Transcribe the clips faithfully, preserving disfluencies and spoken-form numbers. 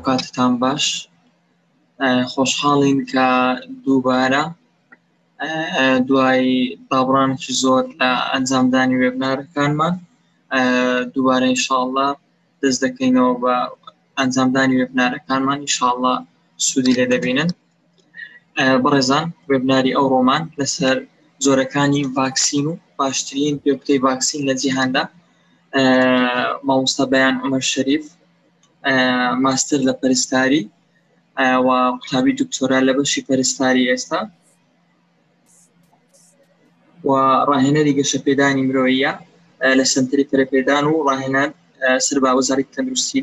کاتتان باش خۆشحاڵین کە دووبارە دوای دابڕانێکی زۆر لە ئەنجامدانی وێبنارەکانمان دووبارە ئینشاءالله دەست دەکەینەوە بە ئەنجامدانی وێبنارەکانمان ئینشاءالله سوودی لێ دەبینن. بەڕێزان وێبناری ئەوڕۆمان لەسەر زۆرەکانی ڤاکسین و باشترین پێکوتەی ڤاکسین لە جیهاندا مامۆستا بەیان عومەر شەریف ماستر لە پەرستاری و قوتابی دکتۆرا لە بەشی پەرستاری ئێستا و ڕاهێنەری گەشەپێدانی مرۆییە لە سنتری پەرەپێدان و ڕاهێنان سەر با وەزارەتی تەندروستی.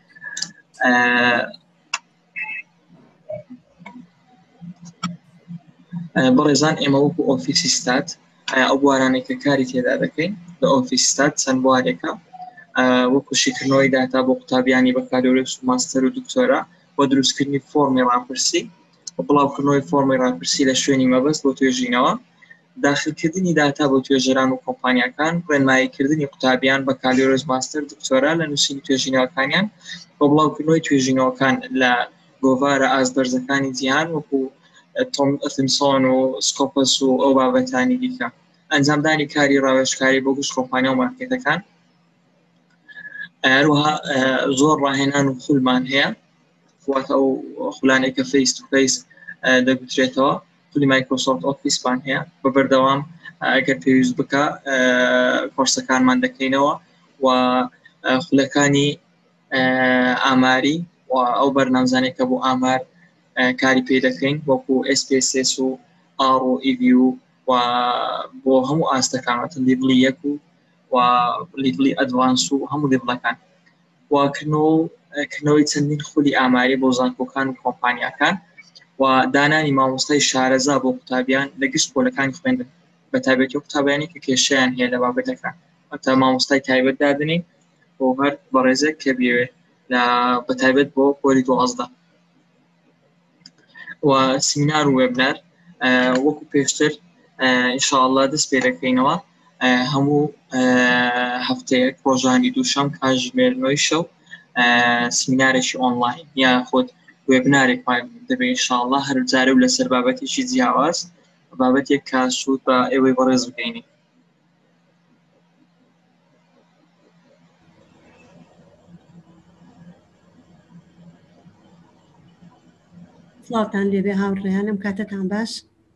بەڕێزان ئێمە وەکو ئۆفیسی ستات ئەو بوارانێک کە کاری تێدا دەکەین لە ئۆفیس ستات چەند بوارێکە وەکو شیکردنەوەی داتا بۆ قوتابیانی بەکالۆرس و ماستەر و دکتۆرا بۆ دروستکردنی فۆرمی ڕاپرسی و بڵاوکردنەوەی فۆرمی ڕاپرسی لە شوێنی مەبەست بۆ توێژینەوە، داخلکردنی داتا بۆ توێژەران و کۆمپانیاکان، ڕێنماییکردنی قوتابیان بەکالۆرس ماستەر دکتۆرا لە نووسینی توێژینەوەکانیان بۆ بڵاوکردنەوەی توێژینەوەکان لە گۆڤارە ئازبەرزەکانی جیهان وەکو تۆمسۆن و سکۆپەس و ئەو بابەتانی دیکە، ئەنجامدانی کاری ڕاوێژکاری بۆ گشت کۆمپانیا و مارکێتەکان. هەروەها زۆر ڕاهێنان و خولمان هەیە، واتە ئەو خولانێک کە فەیس تو فەیس دەگوترێتەوە، خولی مایکرۆسۆفت ئۆفیسمان هەیە بە بەردەوام ئەگەر پێویست بکە کۆرسەکانمان دەکەینەوە و خولەکانی ئاماری و ئەو بەرنامزانێکە بۆ ئامار کاری پێ دەکەین وەکو ئس پی اس اس و ئار و ای وی و و بۆ هەموو ئاستەکانەوە لیڤڵی یەک و و لیڤڵی ئەدڤانس و هەموو لیڤڵەکان وکردنەوەی چەندین خولی ئاماری بۆ زانکۆکان و کۆمپانیاکان و دانانی مامۆستای شارەزا بۆ قوتابیان لە گشت پۆلەکانی خوێندن بە تایبەتی قوتابیانی کە کێشەیان هەیە لە بابەتەکان، هەتا مامۆستای تایبەت دادنین بۆ هەر بەڕێزێک کە بێوێ لە بە تایبەت بۆ پۆلی دوازدە. و سیمینار و وێبنار وەکو پێشتر ئینشاءالله دەست پێ دەکەینەوە هەموو هەفتەیەک ڕۆژانی دووشەم کاتژمێر شەو سیمینارێکی ئۆنلاین یا خۆت وێبنارێکمان دەبێت ئینشاءالله هەر جارە و لەسەر بابەتێکی جیاواز بابەتێک کە سوود بە ئێوەی بەڕێز بکەینی. سڵاوتان لێبێ هاوڕێیانم، کاتتان باش.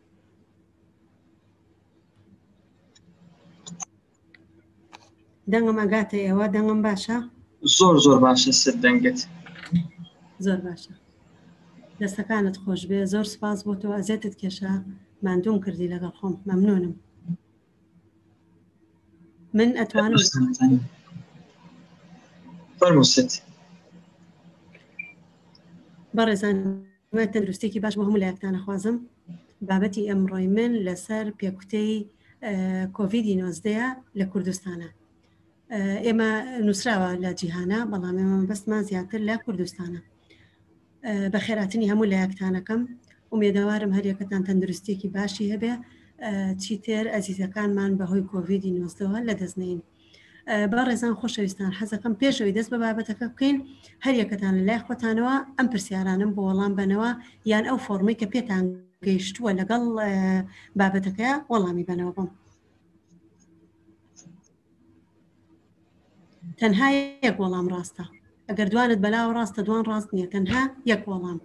دەنگم ئەگاتە ئێوە، دەنگم باشە؟ زۆر زۆر باشە سەر دەنگت. زۆر باشە، دەستەکانت خۆش بێ، زۆر سپاس بۆ تۆ، ئەزێتت کێشە، ماندووم کردی لەگەڵ خۆم، مەمنونم. من ئەتوانم فەرمووسێت. بەڕێزان تەندروستێکی باش بۆ هەموو لایەکتانە خوازم. بابەتی ئەمڕۆی من لەسەر پێکوتەی کۆڤیدی نۆزدەیە لە کوردستانە. ئێمە نووسراوە لە جیهانە، بەڵام ئێمە بەستمان زیاتر لە کوردستانە. بە خێراتنی هەموو لایەکتانەکەم ومێدەوارم هەر یەکەتان تەندروستێکی باشی هەبێ، چیتر ئەزیزەکانمان بەهۆی کۆڤیدی نۆزدەوە لە دەستنین. بەڕێزان خۆشەویستان، حەزەکەم پێشەوەی دەست بە بابەتەکە بکەین هەر یەکەتان لە لای خۆتانەوە ئەم پرسیارانم بۆ وەڵام بنەوە یان ئەو فۆرمەی کە پێتان گەیشتووە لەگەڵ بابەتەکە وەڵامی بنەوە بم. تەنها یەک وەڵام ڕاستە، ئەگەر دوانت بەلاوە ڕاستە، دوان ڕاست نییە، تەنها یەک وەڵام.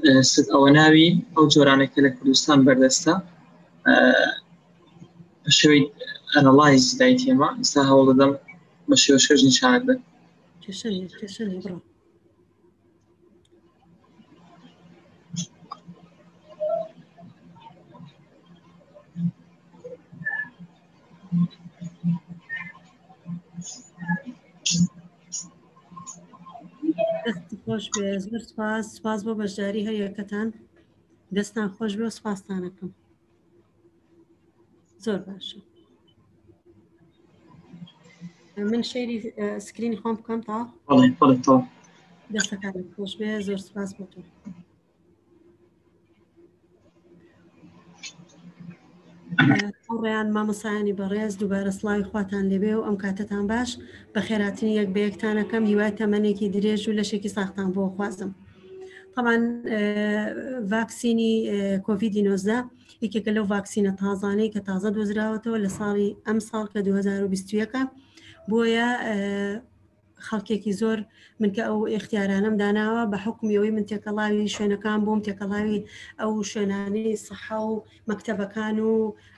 ئەوە ناوی ئەو جۆرانێکە لە کوردستان بەردەستە بە شێوەی ئەنەڵایز دای تێمە ئێستا هەوڵ دەدەم بە شێوە شێژ نیشانت بدەم. دەستی خۆش بێ، زۆر سپاس سپاس بۆ بەشداری هەیەکەتان، دەستان خۆش بێ و سپاستانەکەم. زۆر باشە. من شەیری سکرینی خۆم بکەم تا؟ بەڵێ بەڵێ تەواو. دەستەکانت خۆش بێ، زۆر سپاس بۆ تۆ. ڕێیان مامۆسایانی بەڕێز دووبارە سڵاوی خواتان لێبێ و ئەم کاتتان باش بە خێراتنی یەک بە یەکتانەکەم هیوای تەمەنێکی درێژ و لەشێکی ساختان بۆ خوازم. طبعاً ڤاکسینی کۆڤیدی نۆزدە یەکێکە لەو ڤاکسینە تازانەی کە تازە دۆزراوەتەوە لە ساڵی ئەم ساڵ کە دوو هەزار و بیست و یەکە بۆیە خەڵکێکی زۆر من کە ئەو اختیارانم داناوە بە حکمیەوەی من تێکەڵاوی شوێنەکان بووم، تێکەڵاوی ئەو شوێنانەی سەحا و مەکتەبەکان و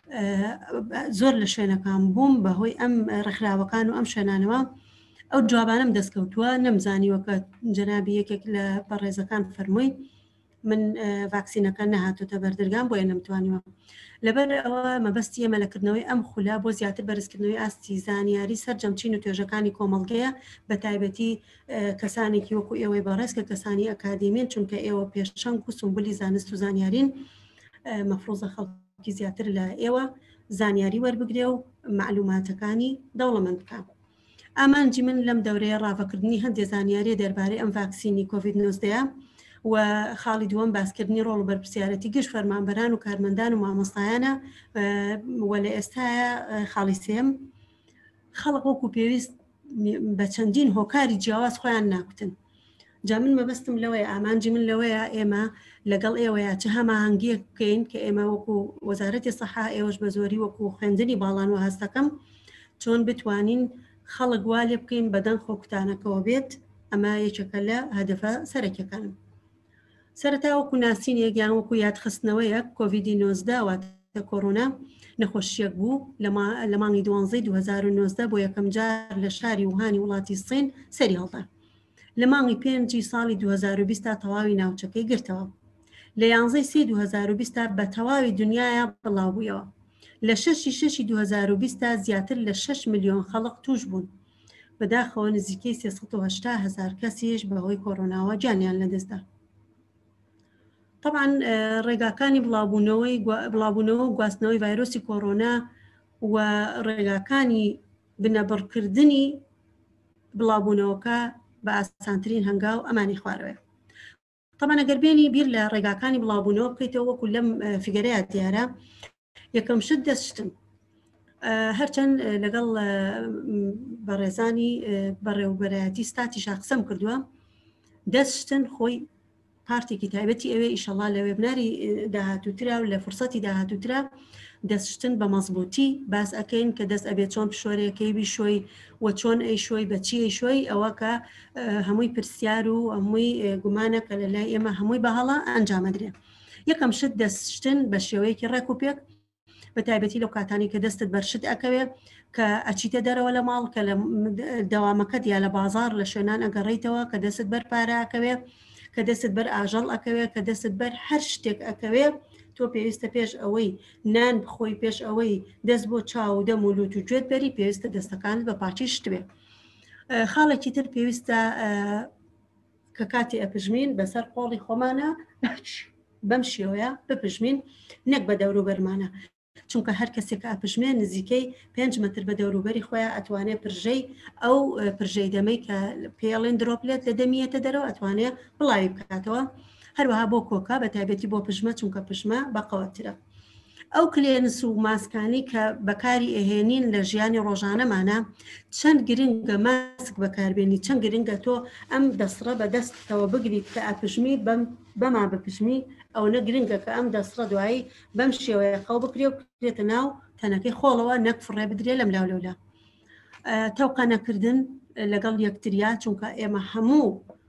زۆر لە شوێنەکان بووم بەهۆی ئەم ڕێکخراوەکان و ئەم شوێنانەوە ئەو جوابانم دەستکەوتووە نەمزانیوە کە جەنابی یەکێک لە بەڕێزەکان فەرمووی من ڤاکسینەکە نەهاتۆتە بەردەرگام بۆیە نەمتوانیوە. لەبەر ئەوە مەبەستی ئێمە لەکردنەوەی ئەم خولە بۆ زیاتر بەرزکردنەوەی ئاستی زانیاری سەر جەمچین و توێژەکانی کۆمەڵگەیە بە تایبەتی کەسانێکی وەکو ئێوەی بەڕێز کە کەسانی ئەکادیمین چونکە ئێوە پێشەنگ و سمبولی زانست و زانیارین مەفرۆزە خەڵکی زیاتر لە ئێوە زانیاری وەربگرێ و معلوماتەکانی دەوڵەمەند بکە. ئامانجی من لەم دەورەیە ڕاوەکردنی هەندێک زانیاری دەربارەی ئەم ڤاکسینی کۆڤید نۆزدە و خاڵی دووەم باسکردنی ڕۆڵ و بەرپرسیارەتی گشت فەرمانبەران و کارمەندان و مامۆستایانە و لە ئێستاە خاڵی سێم خەڵق وەکو پێویست بە چەندین هۆکاری جیاواز خۆیان ناکوتن. جا من مەبەستم لەوەیە ئامانجی من لەوەیە ئێمە لەگەڵ ئێوەیە چه هەماهەنگیە بکەین کە ئێمە وەکو وەزارەتی سەحا ئێوەش بە زۆری وەکو خوێندنی باڵان و هەستەکەم چۆن بتوانین خەڵک وا لێ بکەین بەدەن خۆکوتانەکەەوە بێت. ئەمە یەکێکە لە هەدەفە سەرەکیەکانم. سەرەتا وەکو ناسینێک یان وەکو یادخستنەوەیەک کۆڤیدی نۆزدە واتە کۆڕۆنا نەخۆشیەک بوو لە مانگی دوانزەی دوو هەزار و نۆزدە بۆ یەکەم جار لە شاری ووهانی وڵاتی سین سەری هەڵدا. لە مانگی پێنجی ساڵی دوو هەزار و بیست تا تەواوی ناوچەکەی گرتەوە. لە یانزەی سی دوو هەزار و بیست بە تەواوی دنیاە بڵاو بوویەوە. لە شەشی شەشی دوو هەزار و بیست زیاتر لە شەش ملیۆن خەڵق توش بوون. بەداخەوە نزیکەی سێسەد و هەشتا هەزار کەسیش بەهۆی کۆڕۆناوە جانیان لەدەستدا. طبعاً ڕێگاکانی بڵاوبوونەوەی بڵاوبوونەوە و گواستنەوەی ڤایرۆسی کۆڕۆنا و ڕێگاکانی بنەبڕکردنی بڵاوبوونەوەکە بە ئاسانترین هەنگاو ئەمانی خوارەوە. طبعاً ئەگەر بێنی بیر لە ڕێگاکانی بڵاوبوونەوە بکەیتەوە وەکو لەم فیگەرەیە دیارە یەکەم شت دەستشتن. هەرچەند لەگەڵ بەڕێزانی بەڕێوەبەرایەتی ستاتی شاقسەم کردووە دەستشتن خۆی پارتێکی تایبەتی ئەوێ ئیشەڵا لە وێبناری داهاتووترا و لە فرسەتی داهاتووترا دەستشتن بە مەزبوطی باس ئەەکەین کە دەست ئەبێت چۆن پشۆرەکەی بیشۆی و چۆن ئەی شۆی بەچی ئەی شۆی ئەوە کە هەمووی پرسیار و هەمووی گومانە کە لە لای ئێمە هەمووی بەهەڵە ئەنجامەدرێ. یەکەم شت دەستشتن بە شێوەیەکی ڕێک و پێک بە تایبەتی لەو کاتانی کە دەستت بەرشت ئەکەوێت کە ئەچیتە دەرەوە لە ماڵ کە لە دەوامەکەت یا لە بازار لە شوێنان ئەگەڕیتەوە کە دەست بەر پارە ئەکەوێت کە دەست بەر ئاژەڵ ئەکەوێت کە دەست بەر هەر شتێک ئەکەوێت تۆ پێویستە پێش ئەوەی نان بخۆی پێش ئەوەی دەست بۆ چاو و دەم و لوت و گوێت بەری پێویستە دەستەکانت بە پاچی شت بێ. خاڵێکی تر پێویستە کە کاتی ئەپژمین بەسەر قۆڵی خۆمانە بەم شێوەیە بپژمین نەک بە دەوروبەرمانە چونکە هەر کەسێک ئاپژمێ نزیکەی پێنج مەتر بە دەوروبەری خۆیان ئەتوانێت پرژەی ئەو پرژەی دەمەی کە پێڵێن درۆپلێت لە دەمیەتە دەرەوە ئەتوانێت بڵاوی بکاتەوە. هەروەها بۆ کۆکا بە تایبەتی بۆ پژمە چونکە پژمە بەقەوەترە. ئەو کلێنس و ماسکانی کە بەکاری ئەهێنین لە ژیانی ڕۆژانەمانە چەند گرنگە ماسک بەکاربێنی چەند گرنگە تۆ ئەم دەسڕە بە دەستەوە بگریت کە ئاپژمی بەما بپژمی ئەو نە گرنگە کە ئەم دەسڕە دوایی بەم شێوەیە خەو بکرێ و بکرێتە ناو تەنەکەی خۆڵەوە نەک فڕێ بدرێ لەم لاولەولا. تەوقە نەکردن لەگەڵ یەکتریا چونکە ئێمە هەموو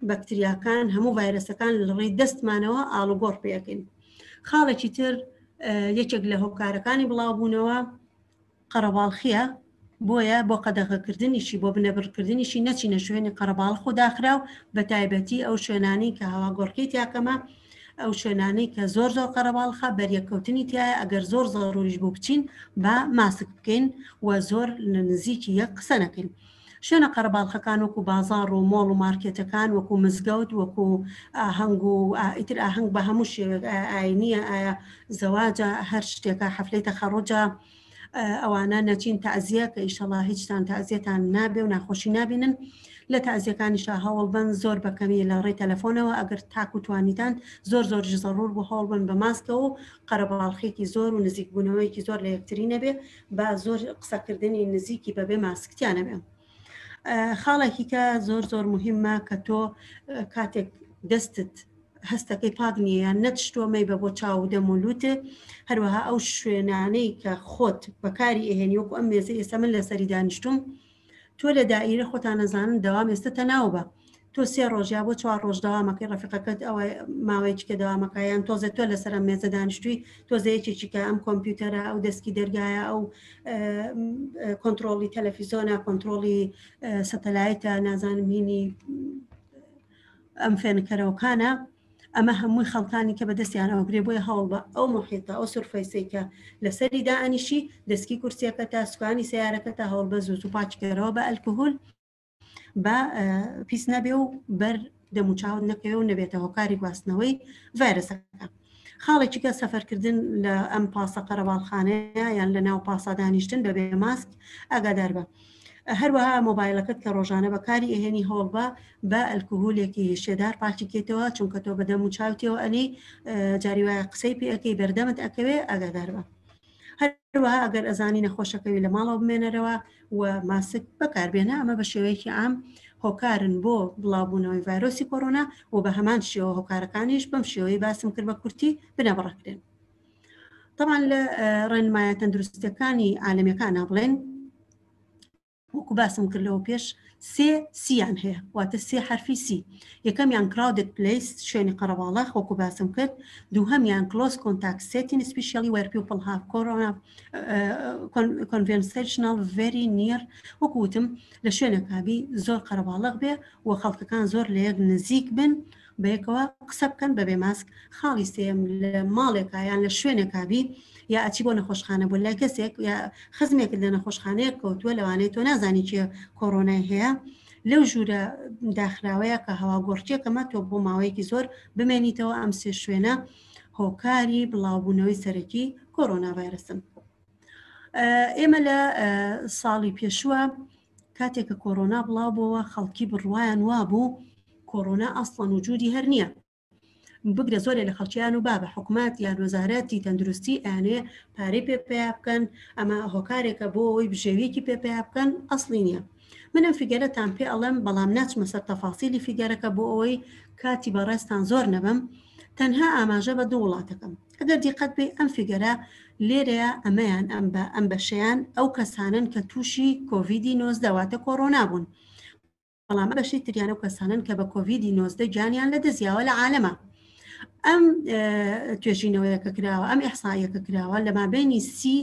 بەکتریاکان هەموو ڤایرەسەکان لە ڕێی دەستمانەوە ئاڵوگۆڕ پێەکەین. خاڵێکی تر یەکێک لە هۆکارەکانی بڵاوبوونەوە قەرەباڵخیە، بۆیە بۆ قەدەغەکردنیشی بۆ بنەبڕکردنیشی نەچینە شوێنی قەرەباڵخ و داخراو بە تایبەتی ئەو شوێنانی کە هەوا گۆڕکەی تیاکەمە، ئەو شوێنانەی کە زۆر زۆر قەرەباڵخە بەریەکەوتنی تایە ئەگەر زۆر زۆڕوریش بوو بچین بە ماسک بکەین و زۆر لە نزیکی یەک قسە نەکەین. شوێنە قەرەباڵخەکان وەکو بازاڕ و مۆڵ و مارکێتەکان وەکو مزگەوت وەکو ئاهەنگ و ئیتر ئاهەنگ بە هەموو شێوێک ئاینیە، ئایا زەواجە، هەر شتێکە، حەفلەی تەخەڕوجە، ئەوانە نەچین تەعزیە کە ئیشەڵا هیچتان تەعزیەتان نابێ و ناخۆشی نابینن. لە تەعزیەکانیشە هەوڵ بن زۆر بەکەمی لە ڕێی تەلەفۆنەوە ئەگەر تاک و توانیتان زۆر زۆر زەڕور بۆ هەوڵ بن بە ماسکەوە و قەرەباڵخێکی زۆر و نزیکبوونەوەیکی زۆر لە یەکتری نەبێ، بە زۆر قسەکردنی نزیکی بەبێ ماسکتیانە بێ. خاڵێکی کە زۆر زۆر مهمە کە تۆ کاتێک دەستت هەستەکەی پاک نییە یان نەتشتۆمەی بە بۆ چاو دەمولوتێ، هەروەها ئەو شوێنانەی کە خۆت بەکاری ئەهێنی وەکو ئەم مێزە ئێستا من لەسەری دانیشتوم، تۆ لە دائیرە خۆتان نەزانن دەوام ئێستە ناو بە تۆ سێ ڕۆژ یا بۆ چوار ڕۆژ دەوامەکەی ڕەفیقەکەت ئەوە ماوەیەکی کە دەوامەکەیان تۆزە تۆ لەسەر ئەم مێزە دانیشتووی تۆزەیەکێکی کە ئەم کۆمپیوتەرە ئەو دەستکی دەرگایە ئەو کۆنتترۆلی تەلەڤیزۆنە کۆنتترۆلی سەتەلایتە نازانم هینی ئەم فێنکەرەوەکانە، ئەمە هەمووی خەڵکانی کە بەدەستیانەوە گرێ بۆیە هەوڵ بە ئەو محیطە ئەو سورفەیسەی کە لەسەری دائنیشی دەستکی کورسیەکە تا سوکانی سیارەکە تا هەوڵ بە زوو و پاچکەرەوە بە ئەلکۆهۆل بە پیس نەبێ و بەر دەموچاوت نەکەوێ و نەبێتە هۆکاری گواستنەوەی ڤایرەسەکە. خاڵێکی کە سەفەرکردن لە ئەم پاسە قەرەباڵخانەیە یان لە ناو پاسە دانیشتن بەبێ ماسک ئاگادار بە. هەروەها مۆبایلەکەت کە ڕۆژانە بەکاری ئەهێنی هەوڵ بە بە ئەلکۆهۆلێکی شێدار پاچیکێتەوە، چونکە تۆ بەدەم و چاوتەوە ئەنی جاری وایە قسەی پێەکەی بەردەمت ئەکەوێ ئاگادار بە. هەروەها ئەگەر ئەزانی نەخۆشەکەوی لە ماڵەوە بمێنەرەوە و ماسک بەکاربێنە، ئەمە بە شێوەیەکی عام هۆکارن بۆ بڵاوبوونەوەی ڤایرۆسی کۆڕۆنا و بە هەمان شێوە هۆکارەکانیش بەم شێوەی باسم کرد بە کورتی بنەبڕەکرێن. طبعاً لە ڕێنمایە تەندروستیەکانی عالەمیەکان بڵێن وەکو باسم کرد لەوە پێش سێ سییان هەیە، واتە سێ حرفی سی. یەکەمیان crowded place شوێنی قەرەباڵخ وەکو باسم کرد، دووهەمیان close contact setting especially where people have corona conversational very near وەکو وتم لە شوێنێکابی زۆر قەرەباڵخ بێ و خەڵکەکان زۆر لە یەک نزیک بن بەیەکەوە قسە بکەن بەبێ ماسک. خاڵی سێم لە ماڵێکە یان لە شوێنێکابی یا ئەچی بۆ نەخۆشخانە بۆ لای کەسێک یا خزمێکت لە نەخۆشخانەیە کەوتووە لەوانەیە تۆ نازانی چێ کۆڕۆنای هەیە، لەو ژوورە داخراوەیە کە هەوا گۆڕچێکەمە تۆ بۆ ماوەیەکی زۆر بمێنیتەوە ئەم سێ شوێنە هۆکاری بڵاوبوونەوەی سەرەکی کۆڕۆنا ڤایرەسن. ئێمە لە ساڵی پێشووە کاتێککە کۆڕۆنا بڵاوبەوە خەڵکی بڕوایان وابوو کۆڕۆنا ئەسڵەن وجودی هەر نییە، بگرە زۆرێ لە خەڵکییان و با بە حکوومەت یان وەزارەتی تەندروستی ئەیانێ پارەی پێپیا بکەن، ئەمە هۆکارێکە بۆ ئەوی بژێویەکی پێپیا بکەن ئەسڵی نییە. منم فیگەرەتان پێ ئەڵێم بەڵام ناچمە سەر تەفاسیلی فیگەرەکە بۆ ئەوەی کاتی بەڕێستان زۆر نەبم، تەنها ئاماژە بە دوو وڵاتەکەم. ئەگەر دیقەت بێ ئەم فیگەرە لێرەیە ئەمەیان ئەم بەشەیان ئەو کەسانن کە تووشی کۆڤیدی نۆزدە واتە کۆڕۆنا بوون، بەڵام بەشی تریانە و کەسانن کە بە کۆڤیدی نۆزدە گیانیان لە دەزیاوە لە عالەمە. ئەم توێژینەوەیەکە کراوە، ئەم ئیحسایەکە کراوە لە مابینی سی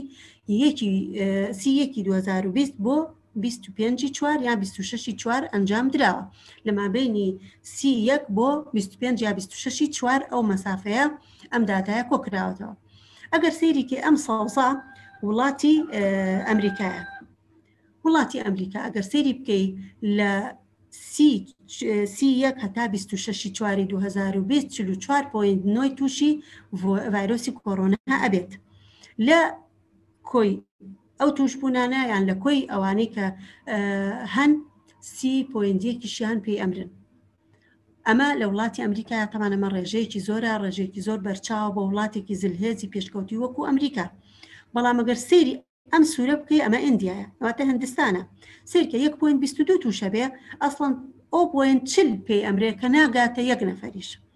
یەکی دوو هەزار و بیست بۆ بیست و پێنج چوار یا بیست و شەش چوار ئەنجام دراوە، لە مابینی سی یەک بۆ بیست و پێنج یا بیست و شەش چوار ئەو مەسافەیە ئەم داتایە کۆکراوەتەوە. ئەگەر سەیریکە ئەم ساڵسا وڵاتی ئەمریکایە، وڵاتی ئەمریکا ئەگەر سەیری بکەی لە سی یەک هەتا بیست و شەش چواری دوو هەزار و بیست چل و چوار پۆینت نۆی تووشی ڤایرۆسی کۆڕۆنا ئەبێت. لە کۆی ئەو توشبوونانە یان لە کۆی ئەوانەی کە هەن سی پۆینت یەکیشیان پێی ئەمرن. ئەمە لە وڵاتی ئەمریکا تەمانەمە ڕێژەیەکی زۆرە، ڕێژێکی زۆر بەرچاوە بە وڵاتێکی زلهێزی پێشکەوتی وەکو ئەمریکا. بەڵام ئەگەر سەیری ئەم سوورە بکەی ئەمە ئیندیایە، ئەواتە هەندستانە، سیرکە یەک پۆینت بیست و دوو تووشە بێ ئەسڵەن ئەو پۆینت چل پێی ئەمرێ کە ناگاتە یەک نەفەریش.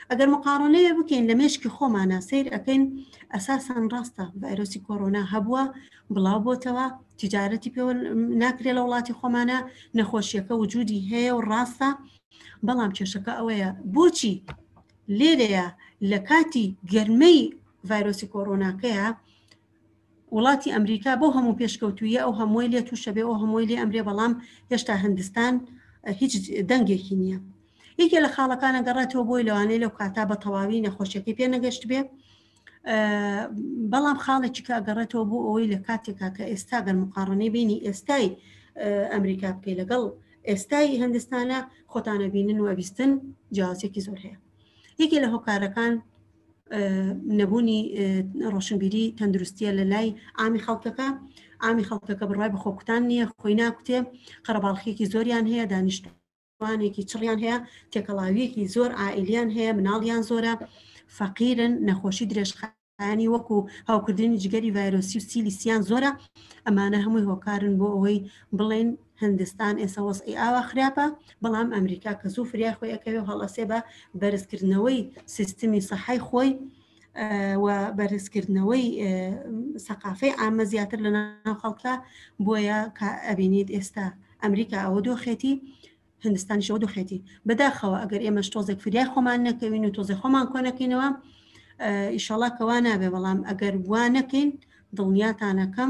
ئەگەر مقارنەیە بکەین لە مێشکی خۆمانە سیر ئەەکەین ئەساسان ڕاستە ڤایرۆسی کۆرۆنا هەبووە بڵاو بۆتەوە تیجارەتی پێوە ناکرێت لە وڵاتی خۆمانە نەخۆشیەکە وجودی هەیە و ڕاستە بەڵام کێشەکە ئەوەیە بۆچی لێرەیە لە کاتی گەرمەی ڤایرۆسی کۆرۆناکەیە وڵاتی ئەمریکا بۆ هەموو پێشکەوتویە ئەو هەمووی لێ تووشە بێ ئەو هەمووی لێ ئەمرێ بەڵام هێشتا هەندستان هیچ دەنگێکی نییە یەکێ لە خاڵەکانە گەڕێتەوە بۆی لەوانەیە لەو کاتا بە تەواوی نەخۆشیەکەی پێ نەگەشت بێ بەڵام خاڵێکی کە ئەگەڕێتەوە بۆ ئەوەی لە کاتێکا کە ئێستا گەر مقارنەی بینی ئێستای ئەمریکا بکەی لەگەڵ ئێستای هەندستانە خۆتانە بینن و ئەبیستن جیاوازێکی زۆر هەیە یەکێ لە هۆکارەکان نەبوونی ڕۆشنبیری تەندروستیە لە لای ئامی خەڵکەکە ئامی خەڵکەکە بڕای بە خۆکوتان نییە خۆی ناکوتێ قەرەباڵخێکی زۆریان هەیە دانیشتوانێکی چڕیان هەیە تێکەڵاویەکی زۆر ئائیلیان هەیە مناڵیان زۆرە فەقیرن نەخۆشی درێژخانی وەکو هاوکردنی جگەری ڤایرۆسی و سیلیسیان زۆرە ئەمانە هەمووی هۆکارن بۆ ئەوەی بڵێن هەندستان ئێستا وەسعی ئاوا خراپە بەڵام ئەمریکا کە زوو فریای خۆی ئەەکەوێ هەڵەسێ بە بەرزکردنەوەی سیستمی سەحای خۆی و بەرزکردنەوەی سەقافەی ئامە زیاتر لە ناو خەڵکە بۆیە کە ئەبینیت ئێستا ئەمریکا ئەوە دۆخێتی هندستانیشەوە دۆخێتی بەداخەوە ئەگەر ئێمەش تۆزێک فریای خۆمان نەکەوین و تۆزی خۆمان کۆنەکەینەوە ئیشەڵا کەوا نابێ بەڵام ئەگەر وا نەکەین دڵنیاتانەکەم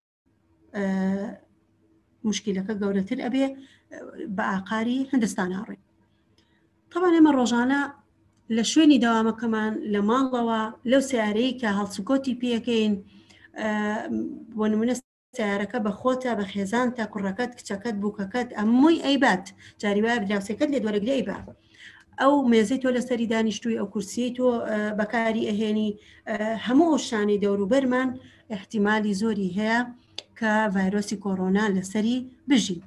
مشکلەکە گەورەتر ئەبێ بە ئاقاری هەندستان هاڕێ طبعا ئێمە ڕۆژانە لە شوێنی داوامەکەمان لە ماڵەوە لەو سیارەی کە هەڵسوکۆتی پێەکەین بۆ نمونە سیارەکە بە خۆتە بە خێزان تا کوڕەکەت کچەکەت بووکەکەت ئەمووی ئەیبات جاری وایە براوسەکەت لێ دۆرەگری ئەیبا ئەو مێزەی تۆ لەسەری دانیشتووی ئەو کورسی تۆ بەکاری ئەهێنی هەموو ئەو شانەی دەوروبەرمان احتیمالی زۆری هەیە کە ڤایرۆسی کۆرۆنا لەسەری بژین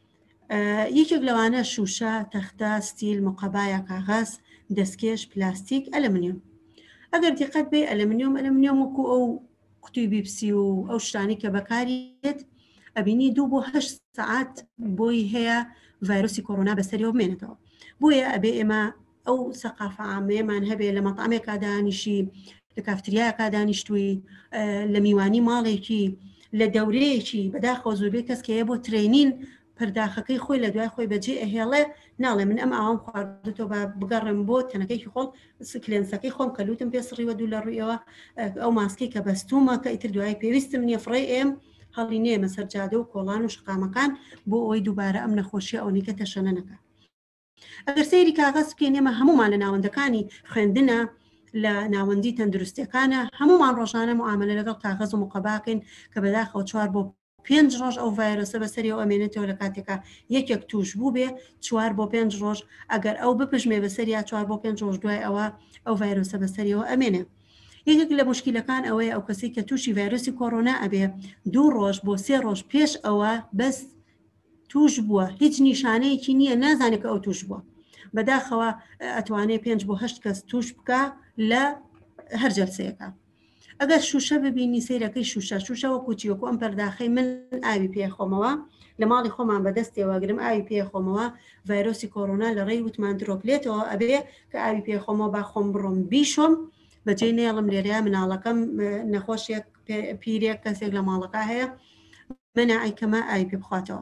یەکێک لەوانە شوشە تەختە ستیل مقەبایە کاغەز دەستکێش پلاستیک ئەلمنیۆم ئەگەر دیقەت بێ ئەلمنیۆم ئەلمنیۆم وەکو ئەو قوتوی بیپسی و ئەو شتانی کە بەکارێت ئەبینی دوو بۆ هەشت سەعات بۆی هەیە ڤایرۆسی کۆرۆنا بەسەریەوە بمێنێتەوە بۆیە ئەبێ ئێمە ئەو سەقافە عامەیەمان هەبێ لە مەطعمێکا دانیشی لە کافتریایەکا دانیشتووی لە میوانی ماڵێکی لە دەورەیەکی بەداخەوە زۆربەی کەس کە هەیە بۆ ترێنین پرداخەکەی خۆی لە دوای خۆی بەجێ ئەهێڵێ ناڵێ من ئەم ئاوام خواردتەوە بە بگەڕم بۆ تەنەکەیکی خۆڵ کلێنسەکەی خۆم کەلوتم پێ سڕیوە دوو لە ڕوویەوە ئەو ماسکی کە بەستومە کە ئیتر دوای پێویستم نییە فڕێ ئێم هەڵی نێمە سەرجادە و کۆڵان و شقامەکان بۆ ئەوەی دووبارە ئەم نەخۆشیە ئەو نیکە تەشەنە نەکە ئەگەر سەیری کاغەز بکەین ئێمە هەمومان لە ناوەندەکانی خوێندنە لە ناوەندی تەندروستیەکانە هەمومان ڕۆژانە معاملە لەگەڵ کاغەز و مقەباکەین کە بەداخەوە چوار بۆ پێنج ڕۆژ ئەو ڤایرۆسە بەسەریەوە ئەمێنێتەوە لە کاتێکە یەکێک توش بوو بێ چوار بۆ پێنج ڕۆژ ئەگەر ئەو بپژمێ بەسەریا چوار بۆ پێنج ڕۆژ دوای ئەوە ئەو ڤایرۆسە بەسەریەوە ئەمێنێ یەکێک لە مشکلەکان ئەوەیە ئەو کەسی کە تووشی ڤایرۆسی کۆرۆنا ئەبێ دوو ڕۆژ بۆ سێ ڕۆژ پێش ئەوە بەس توش بووە هیچ نیشانەیەکی نییە نازانێت کە ئەو توش بووە بەداخەوە ئەتوانێت پێنج بۆ هەشت کەس توش بکە لە هەر جەلسەیەەکە ئەگەر شوشە ببینی سیرەکەی شوشە شوشە وەکو چیوەکو ئەم پەرداخەی من ئاوی پێخۆمەوە لە ماڵی خۆمان بەدەستێوەگرم ئاوی پێخۆمەوە ڤایرۆسی کۆرۆنا لە ڕێی وتمان درۆپلێتەوە ئەبێ کە ئاوی پێخۆمەوە با خۆم بڕۆم بیشۆم بەجێ نێڵم لێرەیە مناڵەکەم نەخۆشیێک پیرێک کەسێک لە ماڵەکە هەیە منە ئەیکەمە ئاوی پێ بخواتەوە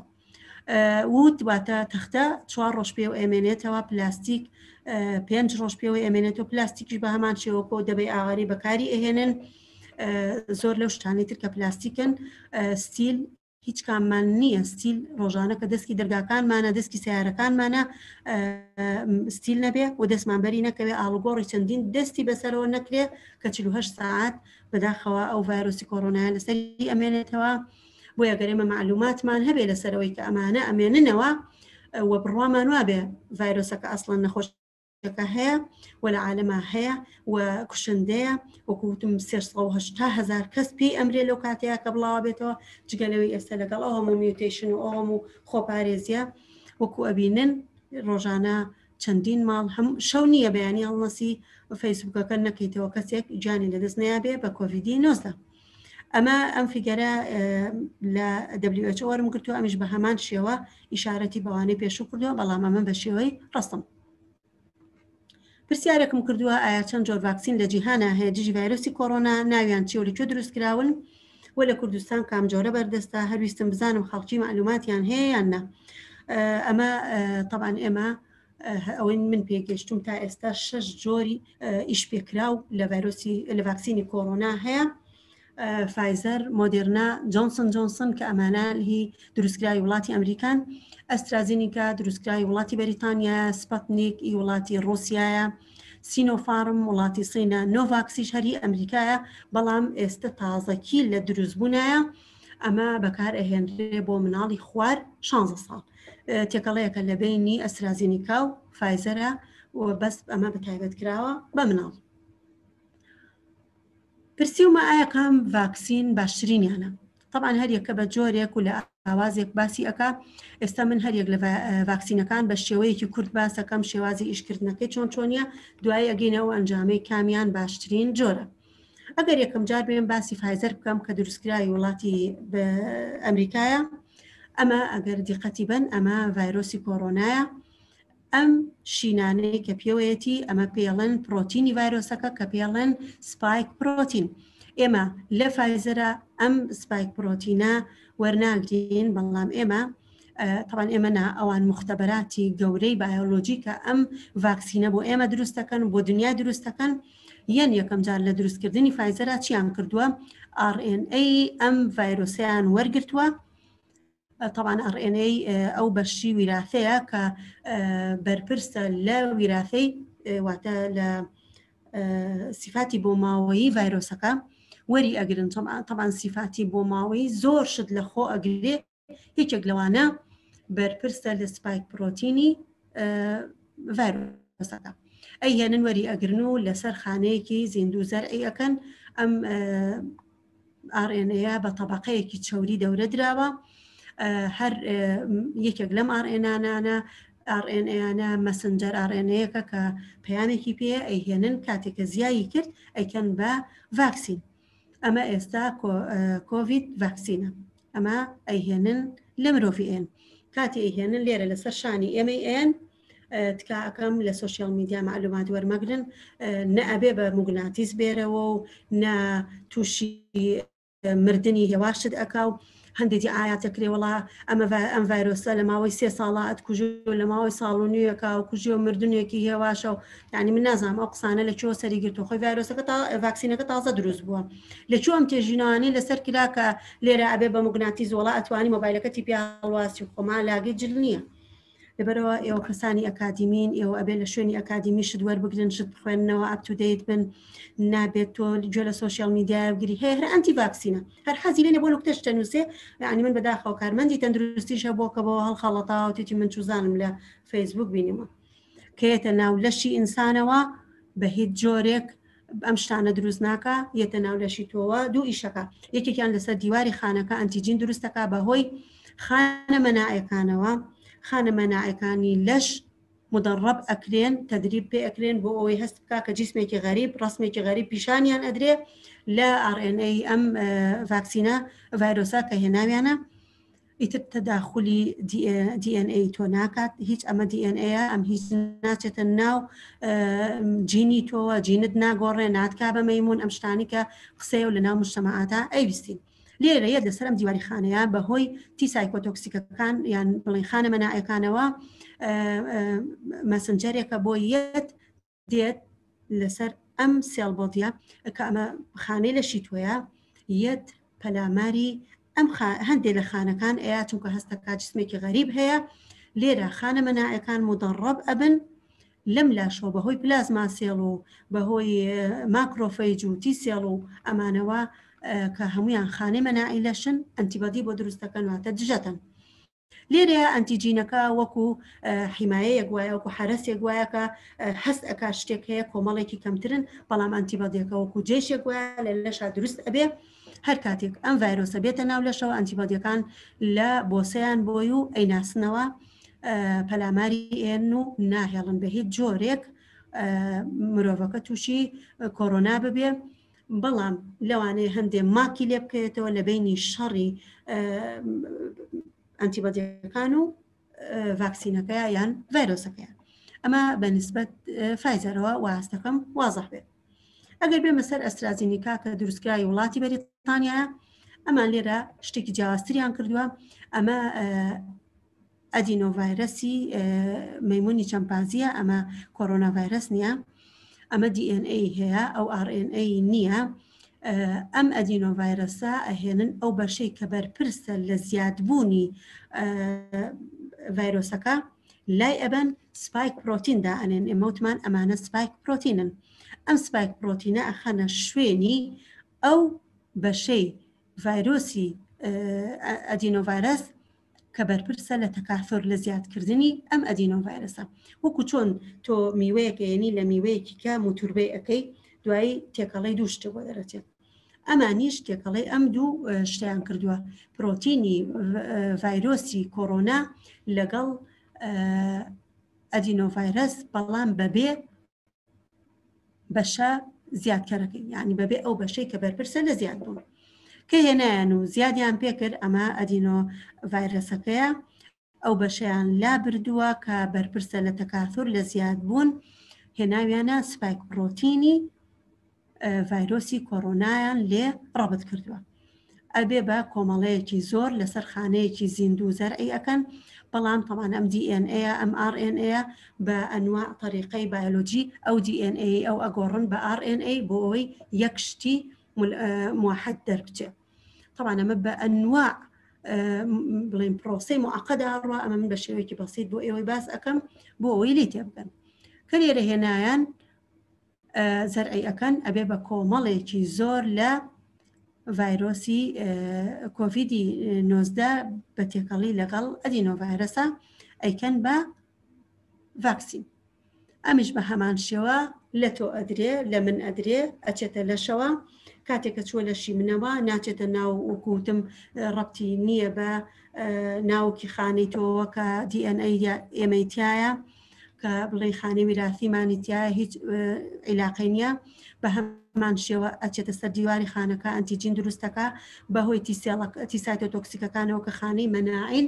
وت واتە تەختە چوار ڕۆژ پێ و ئەمێنێتەوە پلاستیک پێنج ڕۆژ پێوەی ئەمێنێتەوە پلاستیکیش بە هەمان شێوەکۆ دەبێ ئاواری بەکاری ئەهێنن زۆر لەو شتانی تر کە پلاستیکن ستیل هیچ کاممان نییە ستیل ڕۆژانە کە دەستکی دەرگاکانمانە دەستکی سیارەکانمانە ستیل نەبێ و دەستمان بەری نەکەوێ ئاڵوگۆڕی چەندین دەستی بەسەرەوە نەکرێ کە چل و هەشت ساعات بەداخەوە ئەو ڤایرۆسی کۆرۆنا لەسەری ئەمێنێتەوە بۆیە گەرێمە معلوماتمان هەبێ لەسەرەوەی کە ئەمانە ئەمێننەوە وە بڕوامان وابێ ڤایرۆسەکە ئەسڵەن نەخۆش هەیە و لە عالەما هەیە و کوشندەیە وەکوتم سێ هەشتا هەزار کەس پێی ئەمرێ لەو کاتەیە کە بڵاو بێتەوە جگەلەوەی ئێستا لەگەڵ ئەو هەموو میوتیشن و ئەو هەموو خۆپارێزیە وەکو ئەبینن ڕۆژانە چەندین ماڵ هەم شەو نییە بەیانی هەڵنەسی فەیسبوکەکە نەکەیتەوە کەسێک جانی لەدەست نایابێ بە کۆڤیدی نۆزدە ئەمە ئەم فیگەرە لە دبلیو ئەچ ئۆ وەرم گرتووە ئەمیش بە هەمان شێوە ئیشارەتی بەوانەی پێشوو کردووە بەڵام ئەمە بە شێوەی ڕستم پرسیارێکم کردووە ئایا چەند جۆر ڤاکسین لە جیهانە هەیە دژی ڤایرۆسی کۆڕۆنا، ناویان چی و لەکوێ دروستکراون و لە کوردستان کام جۆرە بەردەستە، هەرویستم بزانم خەڵکی معلوماتیان هەیە یان نە. ئەمە طبعاً ئێمە ئەوەی من پێگەشتوم تا ئێستا شەش جۆری ئیش پێکراو لە ڤایرۆسی لە ڤاکسینی کۆڕۆنا هەیە: فایزەر، مۆدێرنا، جۆنسن جۆنسن کە ئەمانە هی دروستکراوی وڵاتی ئەمریکان، ئەسترازینیکا دروستکراوی وڵاتی بەریتانیا، سپەتنیک ئی وڵاتی ڕووسیایە، سینۆفارم وڵاتی سینە، نۆڤاکسیش هەری ئەمریکایە، بەڵام ئێستا تازەکی لە دروستبوونایە، ئەمە بەکار ئەهێنرێ بۆ مناڵی خوار شانزە ساڵ. تێکەڵەیەکە لە بینی ئەسترازینیکا و فایزەرە و بەس ئەمە بەتایبەت کراوە بە مناڵ. پرسیومە ئایا کام ڤاکسین باشترینیانە؟ طبعاً هەر یەکە بە جۆرێک و لە ئاوازێک باسی ئەکا. ئێستا من هەریەک لە ڤاکسینەکان بە شێوەیەکی کورت باسەکەم، شێوازی ئیشکردنەکەی چۆن چۆنیە، دوای ئەگەینەوە ئەنجامەی کامیان باشترین جۆرە. ئەگەر یەکەم جار بێن باسی فایزەر بکەم کە دروستکراوی وڵاتی ئەمریکایە، ئەمە ئەگەر دیقەتی بن ئەمە ڤایرۆسی کۆڕۆنایە. ئەم شینانەی کە پێوەیەتی ئەمە پێڵەن پرۆتینی ڤایرۆسەکە کە پێڵەن سپایک پرۆتین. ئێمە لە فایزەرە ئەم سپایک پرۆتینە وەرناگرین، بەڵام ئێمە طبعاً ئێمە ئەوان مختبەراتی گەورەی بایۆلۆجی کە ئەم ڤاکسینە بۆ ئێمە دروستەکەن بۆ دنیای دروستەکەن، یەن یەکەم جار لە دروستکردنی فایزەرە چیان کردووە؟ ئار ئێن ئەی ئەم ڤایرۆسیان وەرگرتووە. طبعاً ئار ئێن ئەی ئەو بەشی ویراثەیە کە بەرپرسە لە ویراثەی واتە لە سیفاتی بۆ ماوەیی ڤایرۆسەکە وەری ئەگرن. طبعاً سیفاتی بۆ ماوەیی زۆر شت لە خۆ ئەگرێ، هیچێک لەوانە بەرپرسە لە سپایک پرۆتینی ڤایرۆسەکە. ئەی هێنن وەری ئەگرن و لەسەر خانەیەکی زیندوو زەرعی ئەکەن. ئەم ئار ئێن ئەیە بە تەبەقەیەکی چەوری دەورە دراوە. هەر یەکێک لەم ئار ئێنانانە ئار ئێن ئەیانە مەسنجەر ئار ئێن ئەیەکە کە پەیامێکی پێ ئەیهێنن کاتێکە زیایی کرد ئەیکەن بە ڤاکسین. ئەمە ئێستا کۆڤید ڤاکسینە، ئەمە ئەیهێنن لە مرۆڤی ئێن. کاتی ئەیهێنن لێرە لەسەر شانی ئێمەی ئێن تکا ئەەکەم لە سوشیال میدیا معلومات وەرمەگرن، نە ئەبێ بە موگناتیس بێرەوە و نە تووشی مردنی هێواشت ئەکا و هەندێکی ئاياتەکرێ وڵا ئەمە ئەم ڤایرۆسە لە ماوەی سێ ساڵە ئەتکوژ لە ماوەی ساڵ و نیوەکە و کوژی و مردنێکی هێواشە و یعنی من نازانم ئەو قسانە لەکوێ سەری گرتو خۆی ڤایرۆسەکە تا ڤاکسینەکە تازە دروست بووە، لەکوێ ئەم تێژینانەی لەسەر کرا کە لێرە ئەبێ بە موگناتیز وڵا ئەتوانی مۆبایلەکەتی پێ هەڵواسی و خۆمان لاگەی جل نییە. لەبەرەوە ئێوە کەسانی ئەکادیمین، ئێوە ئەبێ لە شوێنی ئەکادیمی شت وەربگرن، شت بخوێننەوە ئەپتودەیت بن، نابێت تۆ گوێ لە سوشیال میدیا بگری هەیە هەر ئەنتی ڤاکسینە، هەر حەزی لێنێ بۆ نوکتەش تەنووسێ. یعنی من بەداخەوە کارمەندی تەندروستیشە بۆکە بۆ هەڵخەڵەتاوە تێتی من چوزانم لە فەیسبوک بینیمە کەیەتە ناو لەشی ئینسانەوە بە هیچ جۆرێک ئەم شتانە دروست ناکە، یەتە ناو لەشی تۆوە دوو ئیشەکە. یەکێکیان لەسەر دیواری خانەکە ئەنتیجین دروستەکە بەهۆی خانە مەناعەکانەوە. خانە مەناعەکانی لەش مدرب ئەکرێن، تدریب پێ ئەکرێن بۆ ئەوەی هەست بکا کە جسمێکی غەریب ڕسمێکی غەریب پیشانیان ئەدرێ لە ئار ئێن ئەی ئەم ڤاکسینە ڤایرۆسا کە هێناویانە. ئیتر تەداخلی دی ئێن ئەی تۆ ناکات، هیچ ئەمە دی ئێن ئەیە، ئەم هیچ ناچێتە ناو جینی تۆوە، جینت ناگۆڕێ، ناتکا بە مەیمون، ئەم شتانی کە قسەیە و لە ناو مجتەمەعاتە ئەیویستین. لێرە یەک لەسەر ئەم دیواری خانەیە بەهۆی تی سایکۆتۆکسیکەکان یان بڵین خانە مەناعەکانەوە مەسنجەرێکە بۆ یەت دێت لەسەر ئەم سێڵبۆتیە کە ئەمە خانەی لەشی تۆیە، یەت پەلاماری ئەم هەندێک لە خانەکان ئەیە چونکە هەستەکە جسمێکی غەریب هەیە. لێرە خانە مەناعەکان مدرب ئەبن لەم لاشۆ بەهۆی پلازما سێڵ و بەهۆی ماکرۆفەیج و تی سێڵ و ئەمانەوە کە هەمویان خانەی مەناعی لەشن ئەنتیبادی بۆ دروستەکەن واتە دژەتن. لێرە ئەنتیجینەکە وەکو حیمایەیەک وایە، وەکو حرەسێک وایە کە هەست ئەکا شتێک هەیە کۆمەڵێکی کەمترن، بەڵام ئەنتیبادیەکە وەکو جێشێک وایە لە لەشا دروست ئەبێ. هەر کاتێک ئەم ڤایرۆسە بێتە ناو لەشەوە ئەنتیبادیەکان لە بۆسەیان بۆی و ئەیناسنەوە پەلاماری ئێن و ناهێڵن بە هیچ جۆرێک مرۆڤەکە تووشی کۆڕۆنا ببێ. بەڵام لەوانەیە هەندێ ماکی لێ بکەوێتەوە لە بینی شەڕی ئەنتیبادیەکان و ڤاکسینەکەیە یان ڤایرۆسەکەیە. ئەمە بە نسبەت فایزەرەوە واستەکەم وازح بێت. ئەگەر بێمە سەر ئەسترازینیکا کە دروستکرای وڵاتی بەریتانیایە، ئەمان لێرە شتێکی جیاوازتریان کردووە. ئەمە ئەدینۆڤایرەسی مەیمونی چەمپانزیە، ئەمە کۆرۆنا ڤایرەس نییە، ئەمە دی ئێن ئەی هەیە، ئەو ئار ئێن ئەی نییە. ئەم ئەدینۆڤایرەسە ئەهێنن ئەو بەشەی کە بەرپرسە لە زیادبوونی ڤایرۆسەکە لای ئەبەن سپایک پرۆتیندا ئەنێن. ئێمەوتمان ئەمانە سپایک پرۆتینن. ئەم سپایک پرۆتینە ئەخەنە شوێنی ئەو بەشەی ڤایرۆسی ئەدینۆڤایرەس کە بەرپرسە لە تەکاثۆر لە زیادکردنی ئەم ئەدینۆڤایرەسە. وەکو چۆن تۆ میوەیەکە یعنی لە میوەیەکی کە موتوربەی ئەەکەی دوایی تێکەڵەی دوو شتە بۆ دەرەچێت. ئەمانیش تێکەڵەی ئەم دوو شتیان کردووە، پرۆتینی ڤایرۆسی کۆرۆنا لەگەڵ ئەدینۆڤایرەس، بەڵام بەبێ بەشە زیادکەرەکەی، یعنی بەبێ ئەو بەشەی کە بەرپرسە لە زیاد بوون کە هێنایان و زیادیان پێکرد. ئەمە ئەدینۆڤایرەسەکەیە، ئەو بەشیان لا بردووە کە بەرپرسە لە تەکاثۆر لە زیاد بوون، هێناویانە سپایک پرۆتینی ڤایرۆسی کۆرۆنایان لێ ڕەبت کردووە. ئەبێ بە کۆمەڵەیەکی زۆر لەسەر خانەیەکی زیندوو زەرعی ئەەکەن، بەڵام تەمان ئەم دی ئێن ئەیە، ئەم ئار ئێن ئەیە بە ئەنواع طریقەی بایۆلۆجی ئەو دی ئێن ئەی ئەو ئەگۆڕن بە ئار ئێن ئەی بۆ ئەوەی یەک شتی موحد دەربچێت. طبعا ئەمە بە ئەنواع بڵین پرۆسەی معقەدا ڕوا، ئەمە من بە شێوەیەکی بەسیط بۆ ئێوەی باس ئەەکەم بۆ ئەوەی لی تێ بگەن. کە لێرە هێنایان زەرعی ئەەکەن، ئەبێ بە کۆمەڵێکی زۆر لە ڤایرۆسی کۆڤیدی نۆزدە بە تێکەڵی لەگەڵ ئەدینۆڤایرەسە ئەیکەن بە ڤاکسین. ئەمیش بە هەمان شێوە لە تۆ ئەدرێ، لە من ئەدرێ، ئەچێتە لەشەوە. کاتێککە چوە لەشی منەوە ناچێتە ناو وەکوتم ڕەبتی نییە بە ناوکی خانەی تۆوە کە دی ئەن ئەی ئێمەیتایە، کە بڵێ خانەی میراثیمانیتیایە، هیچ عیلاقەی نییە. بە هەمان شێوە ئەچێتە سەر دیواری خانەکە، ئەنتیجین دروستەکە بەهۆی تیسایتۆ تۆکسیکەکانەوە کە خانەی مەناعین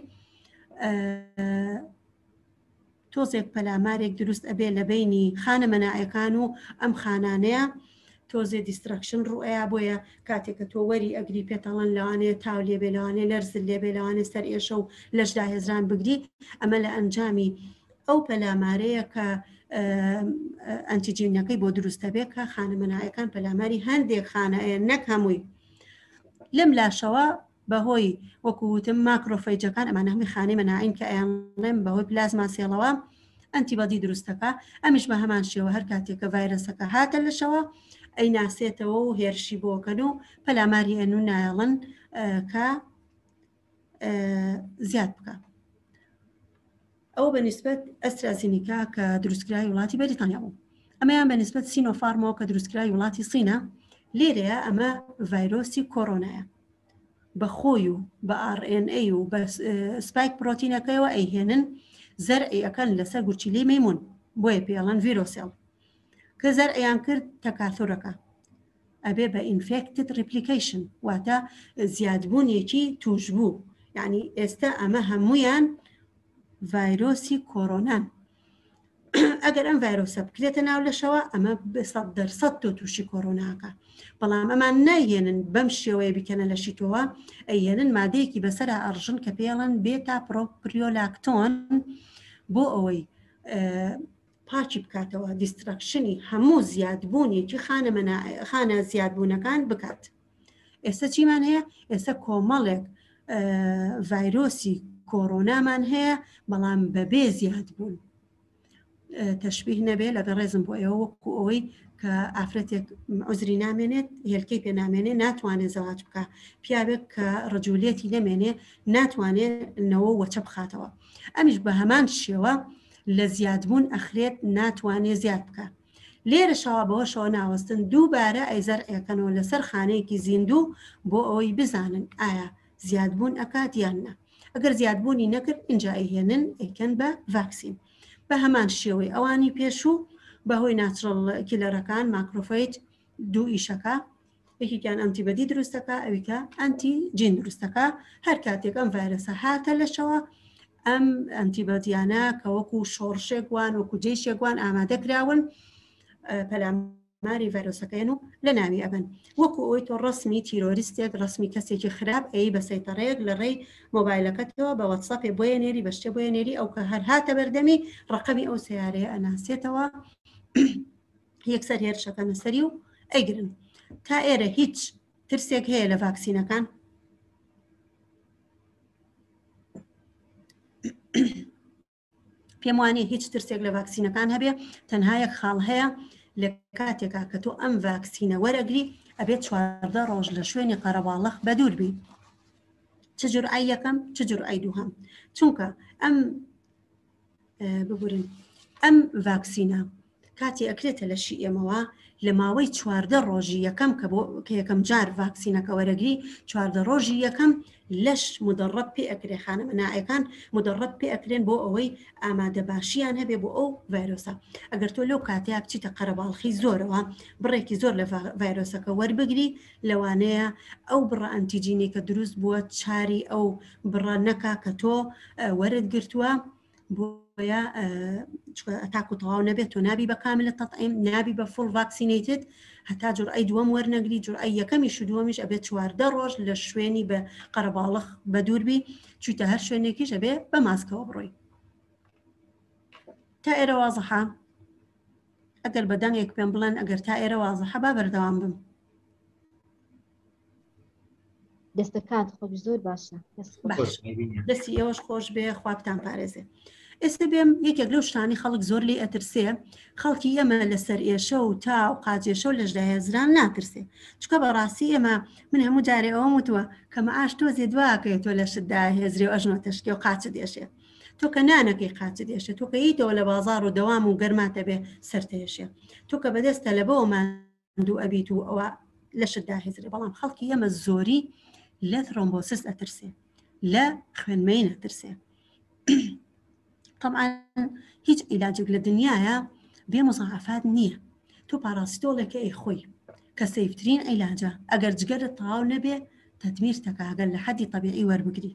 تۆزێک پەلامارێک دروست ئەبێ لە بینی خانە مەناعەکان و ئەم خانانەیە، تۆزێ دیسترکشن ڕوئەیە. بۆیە کاتێککە تۆ وەری ئەگری پێتەڵەن لەوانەیە تاو لێبێ، لەوانێ لەرزل لێبێ، لەوانێ سەر ئێشە و لەشدا هێزران بگری. ئەمە لە ئەنجامی ئەو پەلامارەیە کە ئەنتیجینەکەی بۆ دروستە بێ کە خانە مەناعەکان پەلاماری هەندێک خانەیە، نەک هەمووی. لەم لاشەوە بەهۆی وەکووتم ماکرۆفەیجەکان، ئەمانە هەمی خانەی مەناعین کە ئەیانڵێم بەهۆی پلازما سێڵەوە ئەنتیبەدی دروستەکە. ئەمیش بە هەمان شێوە هەر کاتێککە ڤایرەسەکە هاتە لەشەوە ئەی ناسێتەوە و هێرشی بۆکەن و پەلاماری ئەن و نایڵن کە زیاد بکە. ئەو بە نسبەت ئەسترازینیکا کە دروستکرای وڵاتی بەریتانیا بوو. ئەمەیان بە نسبەت سینۆفارمەوە کە دروستکرای وڵاتی سینە. لێرەیە ئەمە ڤایرۆسی کۆرۆنایە، بە خۆی و بە ئار ئێن ئەی و بە سپایک پرۆتینەکەیەوە ئەیهێنن، زەرعی ئەەکەن لەسەر گورچیلی مەیمون، بۆیە پێڵەن ڤیرۆسێڵ، کە زەرعیان کرد تەکاثۆرەکە. ئەبێ بە ئینفێکتد ریپلیکیشن، واتە زیادبوونیەکی توش بوو. یعنی ئێستا ئەمە هەمویان ڤایرۆسی کۆرۆنان. ئەگەر ئەم ڤایرۆسە بکرێتە ناو لەشەوە، ئەمە سەد دەرسەد تۆ تووشی کۆرۆناکە. بەڵام ئەمان نایهێنن بەم شێوەیە بکەنە لەشی تۆوە، ئەیهێنن مادەیەکی بەسەرا ئەڕژن کە پێڵەن بێتا پرۆپریۆلاکتۆن، بۆ ئەوەی پاچی بکاتەوە دیسترکشنی هەموو زیادبوونیەکی خانە زیادبوونەکان بکات. ئێستا چیمان هەیە؟ ئێستا کۆمەڵێک ڤایرۆسی کۆرۆنامان هەیە، بەڵام بەبێ زیاد بوون. تەشبیه نەبێ لەگە ڕێزم بۆ ئێوە وەکو ئەوەی کە ئافرەتێک عوزری نامێنێت، هێلکەی پێ نامێنێ، ناتوانێت زەواج بکە. پیاوێک کە ڕجولێتی نەمێنێ، ناتوانێت نەوە وەچە بخاتەوە. ئەمیش بە هەمان شێوە لە زیادبوون ئەخرێت، ناتوانێت زیاد بکە. لێرە شەوا بەوەشەوە ناوەستن دووبارە ئەیزەر ئەکەنەوە لەسەر خانەیەکی زیندوو بۆ ئەوەی بزانن ئایا زیادبوون ئەکات یان نە. ئەگەر زیادبوونی نەکرد، اینجا ئەیهێنن ئەیکەن بە ڤاکسین. بە هەمان شێوەی ئەوانی پێشوو بەهۆی ناچڕڵ کیلەرەکان ماکرۆفەیج دوو ئیشەکە، یەکێکیان ئەنتیبەدی دروستەکە، ئەویکە ئەنتی جین دروستەکە. هەر کاتێک ئەم ڤایرەسە هاتە لەشەوە، ئەم ئەنتیبەدیانە کە وەکو شۆڕشێکوان وەکو جێشێکوان ئامادەکراون پەلاماری ڤایرۆسەکەیان و لە ناوی ئەبن وەکو ئەوی تۆ ڕسمی تیرۆریستێک ڕسمی کەسێکی خراپ ئەی بە سەیتەڕەیەک لە ڕێی مۆبایلەکەتەوە بە وەتسەپێ بۆیە نێری بە شتێ بۆیە نێری ئەو کە هەر هاتە بەردەمی ڕقەمی ئەو سیارەیە ئەناسێتەوە یەکسەر هێرشەکەنە سەری و ئەیگرن تا ئێرە هیچ ترسێک هەیە لە ڤاکسینەکان پێم وانێ هیچ ترسێک لە ڤاکسینەکان هەبێ تەنها یەک خاڵ هەیە لە کاتێکا کە تۆ ئەم ڤاکسینە وەرەگری ئەبێت چواردە ڕۆژ لە شوێنی قەرەباڵغ بە دوور بی چ جورعی یەکەم چ جورعی دووهەم چونکە ئەم ببورن ئەم ڤاکسینە کاتی ئەکرێتە لە شی ئێمەوە لە ماوەی چواردە ڕۆژی یەکەم کە بۆ کە یەکەم جار ڤاکسینەکە وەرەگری چواردە ڕۆژی یەکەم لەش مدەڕەب پێ ئەکرێ خانە مەناعەکان مدەڕەب پێ ئەکرێن بۆ ئەوەی ئامادە باشییان هەبێ بۆ ئەو ڤایرۆسە ئەگەر تۆ لەو کاتەیە بچیتە قەرەباڵخی زۆرەوە بڕێکی زۆر لە ڤایرۆسەکە وەربگری لەوانەیە ئەو بڕە ئەنتیجینی کە دروست بووە چاری ئەو بڕە نەکا کە تۆ وەرت گرتووە بۆیە تاکو تەواو نەبێت تۆ نابی بە کاملە تەطعیم نابی بە فڵ ڤاکسینەیتت هەتا جورعی دووەم وەرنەگری جورعی یەکەمیش و دووەمیش ئەبێت چواردە ڕۆژ لە شوێنی بە قەرەباڵغ بە دووربی چوویتە هەر شوێنێکیش ئەبێ بە ماسکەوە بڕۆی تا ئێرە وازەحە ئەگەر بەدەنگێک پێم بڵێن ئەگەر تا ئێرە وازەحە با بەردەوام بم دەستەکان خۆش زۆر باشە دەستی ئێوەش خۆش بێ خوابتان پارێزێ ئێستا بێم یەکێک لەو شتانی خەڵک زۆر لێ ئەترسێ خەڵکی ئێمە لەسەر ئێشە و تا و قاجێشە و لەژدای هەزران ناترسێ چکە بەڕاستی ئێمە من هەموو جارێ ئەوە وتووە کە مەعاش تۆزێ دواکەیە تۆ لە شتدا هێزرێ و ئەژنۆ تەشکی و قاچ دێشێ تۆ کە نانەکەی قاچ دێشێ تۆ کە هیتەوە لە بازار و دەوام و گەرماتە بێ سەرتێشێ تۆ کە بەدەستە لە بەوەمان دوو ئەبیت و ئەوە لە شتدا هێزرێ بەڵام خەڵکی ئێمە زۆری لە ترۆمبۆسس ئەترسێ لە خوێنمەین ئەترسێ طبعا هیچ علاجێک لە دنیاە بێ مزاعفات نییە تۆ پاراستۆڵێکە ئەی خۆی کە سەیفترین عیلاجە ئەگەر جگەرت تەواو نەبێ تەدمیر تەکاگەل لە حەدی طبیعی وەربگری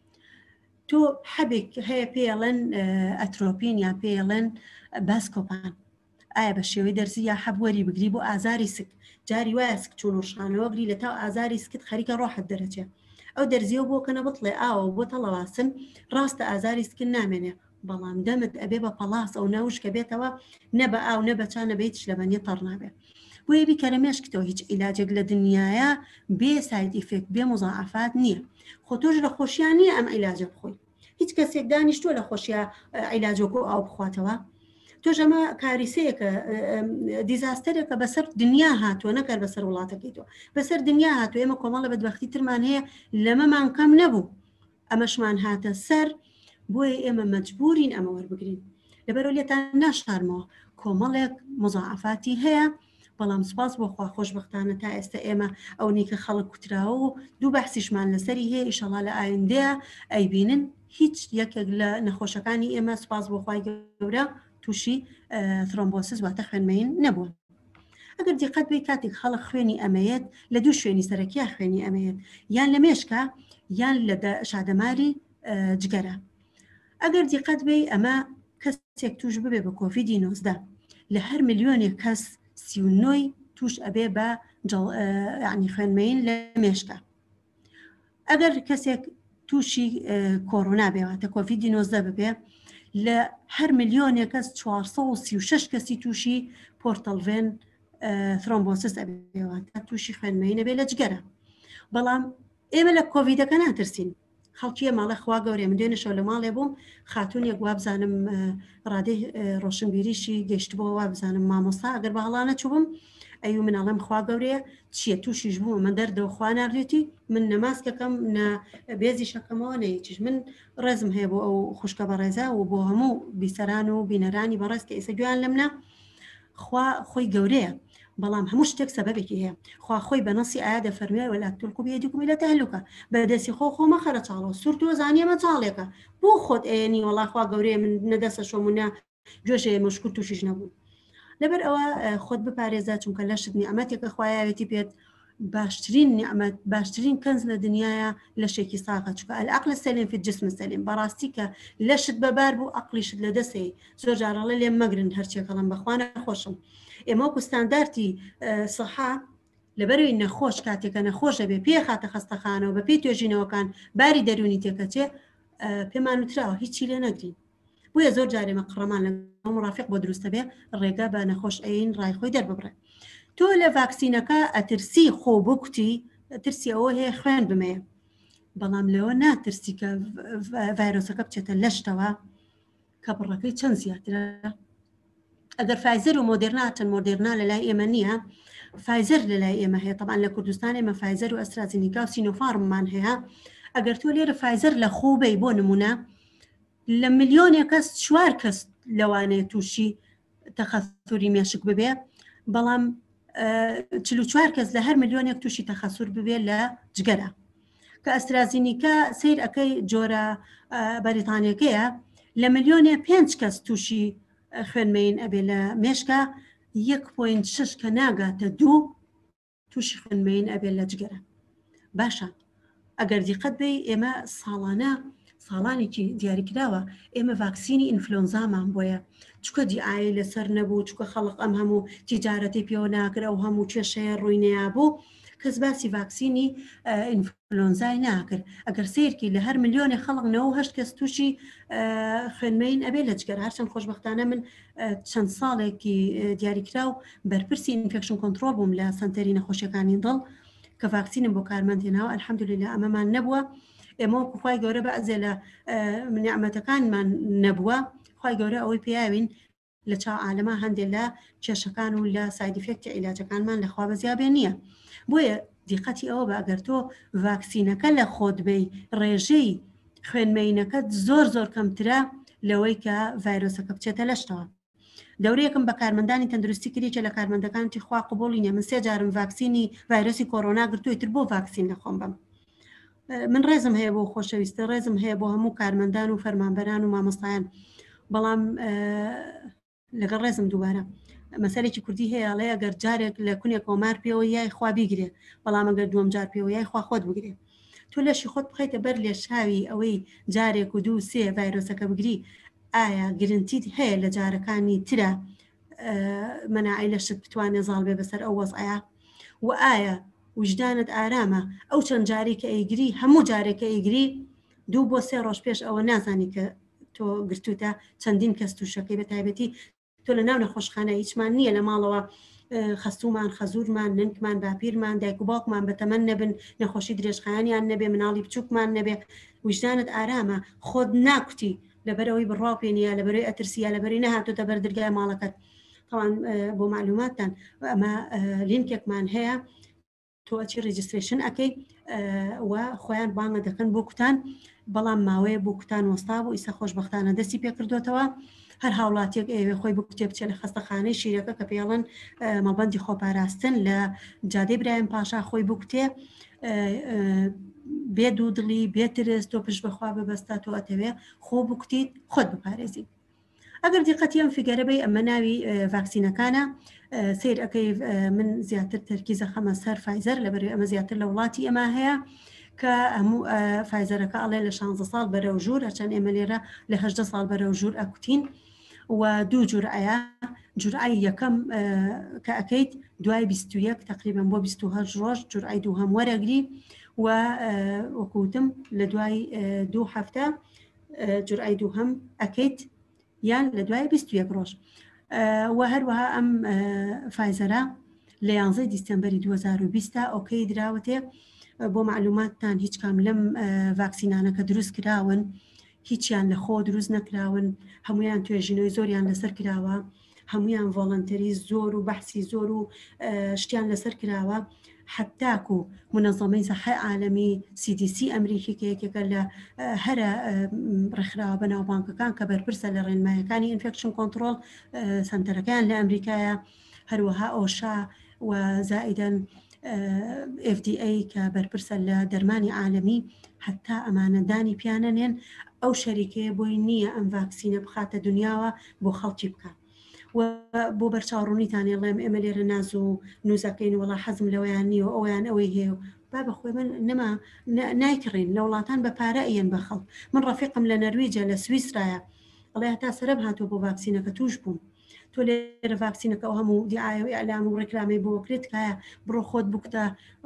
تۆ حەبێک هەیە پێڵەن ئەترۆپین یا پێڵەن باسکۆپان ئایا بە شێوەی دەرزی یا حەبوەری بگری بۆ ئازاری سک جاری وایە سک چۆن و شانەوەگری لە تا ئازاری سکت خەریکە ڕۆحت دەرەچێ ئەو دەرزیە بۆ کەنە بڵێ ئاوە بۆ تەڵەواسن ڕاستە ئازاری سکن نامێنێ بەڵام دەمت ئەبێ بە پەلاس ئەو ناوش کە بێتەوە نە بە ئاو نە بەچانە بێت لە بەنیە تەڕ نابێت بۆیە بیکەرە مێشکتەوە هیچ عیلاجێک لە دنیاە بێ ساید ئیفێکت بێ مزاعفات نییە خۆ تۆش لە خۆشیان نییە ئەم عیلاجە بخۆی هیچ کەسێک دانیشتۆ لە خۆشیە عیلاجۆکۆ ئاو بخواتەوە تۆش ئەمە کاریسەیەکە دیزاستەرێکە بەسەر دنیا هاتووە نەکار بەسەر وڵاتەکەی تۆ بەسەر دنیا هاتووە ئێمە کۆمەڵە بەدبەختی ترمان هەیە لەمەمان کەم نەبوو ئەمەشمان هاتە سەر بۆیە ئێمە مەجبورین ئەمە وەربگرین لەبەرەوە لێتان ناشارمەوە کۆمەڵێک مزاعفاتی هەیە بەڵام سپاس بۆ خوا خۆشبەختانە تا ئێستا ئێمە ئەو نیکە خەڵک کوتراوە و دوو بەحسیشمان لەسەری هەیە ئیشەڵا لە ئایندەیە ئەیبینن هیچ یەکێک لە نەخۆشەکانی ئێمە سپاس بۆ خوای گەورە تووشی ترۆمبۆسس واتە خوێنمەین نەبووە ئەگەر دیقەت بێ کاتێک خەڵک خوێنی ئەمەیەت لە دوو شوێنی سەرەکیە خوێنی ئەمەیەت یان لە مێشکە یان لە شادەماری جگەرە ئەگەر دیقەت بێ ئەمە کەسێک توش ببێ بە کۆڤیدی نۆزدە لە هەر ملیۆنێک کەس سی و نۆی توش ئەبێ بە یعنی خوێنمەین لە مێشکە ئەگەر کەسێک تووشی کۆڕۆنا بێواتە کۆڤیدی نۆزدە ببێ لە هەر ملیۆنێک کەس چوارسەد و سی و شەش کەسی تووشی پۆرتەڵڤێن ترۆمبۆسس ئەبێواتە تووشی خوێنمەینە بێ لە جگەرە بەڵام ئێمە لە کۆڤیدەکە ناترسین خەڵکیە ماڵە خوا گەورێ من دوێنێشەوە لە ماڵێ بووم خاتونێک وا بزانم ڕادەی ڕۆشنبیریشی گەشتبەوە وا بزانم مامۆستا ئەگەر بە هەڵانە چوبم ئەیو مناڵم خوا گەورەیە چییە تووشیش بووم من دەردەوە خوا ناردێتی من نەماسکەکەم نە بێزی شەکەمەوە نەیەکیش من ڕێزم هەیە بۆ ئەو خوشکە بەڕێزا و بۆ هەموو بیسەران و بینەرانی بەڕێز کە ئێستا گویان لەمنە خوا خۆی گەورەیە بەڵام هەموو شتێک سەبەبێکی هەیە خوا خۆی بە نەسی ئایا دەفەرمێ وەلا تولقوا بەیدیکم إلى التهلكة بەدەستی خۆ خۆ مەخەرە چاڵەوە سوورت و زانیەمە چاڵێکە بۆ خۆت ئێنی وەڵا خوا گەورەیە من نەدەسە شۆمونە جۆشەیە مشکوت تووشیش نەبوو لەبەر ئەوە خۆت بپارێزە چونکە لە شت نیعمەتێکە خوایەتی پێت باشترين نعمة باشترين كنز لدنيايا لشيكي ساقة چوكا العقل السليم في الجسم السليم براستيكا لشت بباربو عقلي شد لدسي زور جار الله لي مقرن هرشي كلام بخوانا خوشم إماكو ستاندارتي صحة لبروي إن خوش كاتك أنا خوش أبي بيه خات خستخانة وببي توجينا وكان باري دروني تكتة بما نتراو هيتشي لنقرين بويا زور جاري مقرمان مرافق بدرست به الرقابة أنا خوش أين راي خوي در ببره تو لفاكسينك أترسي خو بوكتي ترسي أو هي خوين بمية بلام لو نا ترسي كفيروسك بتشتا لشتوا كبركي چند زيادة أجر فايزر وموديرنا تن موديرنا للاي إيمانية فايزر للاي إيمان هي طبعا لكردستان إما فايزر وأسترازينيكا وسينوفارم مان هي أجر تو لير فايزر لخو بيبون منا لمليون يكس شوار كس لوانه توشي تخثري ميشك ببي بلام چلو چوار کەس لە هەر ملیۆنێک تووشی تەخەسوور ببێت لە جگەرە کە ئەسترازینیکا سیر ئەەکەی جۆرە بەریتانیەکەیە لە ملیۆنێ پێنج کەس تووشی خوێنمەین ئەبێ لە مێشکە یەک پۆینت شەش کە ناگاتە دوو تووشی خوێنمەین ئەبێت لە جگەرە باشە ئەگەر دیقەت بێ ئێمە ساڵانە ساڵانێکی دیاریکراوە ئێمە ڤاکسینی ئینفلۆنزامان بۆیە چکە دیئایی لەسەر نەبوو چکە خەڵق ئەم هەموو تیجارەتی پێوە ناکرا و هەموو کێشەیە ڕووی نەیابوو کەس باسی ڤاکسینی ئینفلۆنزای ناکرد ئەگەر سیرکی لە هەر ملیۆنی خەڵق نەوە هەشت کەس تووشی خوێنمەین ئەبێ لە جگەر هەرچەند خۆشبەختانە من چەند ساڵێکی دیاریکرا و بەرپرسی ئینفێکشن کۆنترۆل بووم لە سەنتەری نەخۆشیەکانی دڵ کە ڤاکسینم بۆ کارمەندێناوە ئەلحەمدوللیلا ئەمەمان نەبووە ئێمە خوای گەورە بەعزێ لە نیعمەتەکانمان نەبووە خوای گەورە ئەوەی پیاوین لە چاو عالەما هەندێک لە کێشەکان و لە سایدیفێکتی عیلاجەکانمان لەخوا بەزیابێ نییە بۆیە دیقەتی ئەوە بە ئەگەر تۆ ڤاکسینەکە لە خۆت بێی ڕێژەی خوێنمەینەکەت زۆر زۆر کەمترە لەوەی کە ڤایرۆسەکە بچێتە لەشتەوە دەورەیەکم بە کارمەندانی تەندروستی کردێکە لە کارمەندەکانی خوا قبوڵی نیە من سێ جارم ڤاکسینی ڤایرۆسی کۆڕۆنا گرتووی تر بۆ ڤاکسین نەخۆم بم من ڕێزم هەیە بۆ خۆشەویستە ڕێزم هەیە بۆ هەموو کارمەندان و فەرمانبەران و مامۆستایان بەڵام لەگەڵ ڕێزم دووبارە مەسەلێکی کوردی هەیە ئەڵێ ئەگەر جارێک لە کونێک کۆمار پێوە یای خوا بیگرێ بەڵام ئەگەر دووەم جار پێوە یای خوا خۆت بگرێ تۆ لەشی خۆت بخەیتە بەر لێ شاوی ئەوەی جارێک و دوو سێ ڤایرۆسەکە بگری ئایا گرنتیت هەیە لە جارەکانی ترە مەناعی لەشت بتوانێ زاڵ بێ بەسەر ئەو وەزعەیە و ئایا وجدانت ئارامە ئەو چەند جارێکە ئەیگری هەموو جارێکە ئەیگری دوو بۆ سێ ڕۆژ پێش ئەوە نازانی کە تۆ گرتوتە چەندین کەس تووشەکەی بە تایبەتی تۆ لە ناو نەخۆشخانە هیچمان نییە لە ماڵەوە خەستومان خەزورمان ننکمان باپیرمان دایک و باوکمان بەتەمەن نەبن نەخۆشی درێژخایانیان نەبێ مناڵی بچووکمان نەبێ وجدانت ئارامە خۆت ناکوتی لەبەرەوەی بڕاو پێنیە لەبەرەوەی ئەترسیە لەبەری نەهاتۆتە بەر دەرگای ماڵەکەت تەوان بۆ معلوماتتان ئەمە لینکێکمان هەیە تۆ ئەچی ڕیجستریشن ئەەکەی و خۆیان بانگە دەکەن بۆ کوتان بەڵام ماوەیە بۆ کوتان وەستا بوو ئیسا خۆشبەختانە دەستی پێ کردوتەوە هەر هاوڵاتێک ئێوێ خۆی بۆ کتێ بچێت لە خەستەخانەی شیرەکە کە پێڵەن مەبەندی خۆپاراستن لە جادەی برایم پاشا خۆی بۆ کوتێ بێ دوو دڵی بێترس تۆ پشت بەخوا ببەستا تۆ ئەتەوێ خۆ بکوتیت خۆت بپارێزی ئەگەر دیقەتی ئەم فیگەرەبەی ئەمە ناوی ڤاکسینەکانە سیر ئەەکەی من زیاتر تەرکیزە خەمە سەر فایزەر لەبەروی ئەمە زیاتر لە وڵاتی ئەمە هەیە کە هەموو فایزەرەکە ئەڵێ لە شانزە ساڵ بەرەو ژوور ئەچەند ئێمە لێرە لە هەژدە ساڵ بەرەو ژوور ئەکوتین و دوو جورعەیە جورعی یەکەم کە ئەەکەیت دوای بیست و یەک تقریبان بۆ بیست و هەشت ڕۆژ جورعی دوو هەم وەرەگری و وەکوتم لە دوای دوو هەفتە جورعی دوو هەم ئەەکەیت یان لە دوای بیست و یەک ڕۆژ و هەروەها ئەم فایزەرە لە یانزەی دیسمبەری دوو هەزار و بیست ئۆکەی دراوەتێ بۆ معلوماتتان هیچ کام لەم ڤاکسینانەکە دروست کراون هیچیان لە خۆ دروست نەکراون هەمویان توێژینەوەی زۆریان لەسەر کراوە هەمویان ڤۆڵەنتەری زۆر و بەحسی زۆر و شتیان لەسەر کراوە حتاکو منظمەی سەحای عالەمی سی دی سی ئەمریکی کە یەکێکە لە هەرە ڕێکخراوە بەناوبانکەکان کە بەرپرسە لە ڕێنمایەکانی ئینفێکشن کۆنترۆل سەنتەرەکان لە ئەمریکایە هەروەها ئۆشا و زائیدەن ئف دی ئەی کە بەرپرسە لە دەرمانی عالەمی حتا ئەمانەدانی پیانەنێن ئەو شەریکەیە بۆی نییە ئەم ڤاکسینە بخاتە دنیاوە بۆ خەڵکی بکە بۆ بەرچاوڕوونیتان ڵێم ئێمە لێرە ناز و نووزەکەین وڵا حەزم لەوەیان نیوە ئەویان ئەوەی هەیە با بەخۆی من نەما نایکڕین لە وڵاتان بە پارە ئەیەن بەخەڵ من ڕەفیقم لە نەرویجە لە سویسرایە ئەڵێ هەتا سەرم هاتووە بۆ ڤاکسینەکە توش بووم تۆ لێرە ڤاکسینەکە ئەو هەموو دیعاە و ئەلام و ڕێکلامی بۆ وەکرێت کایە بڕۆ خۆت بکتە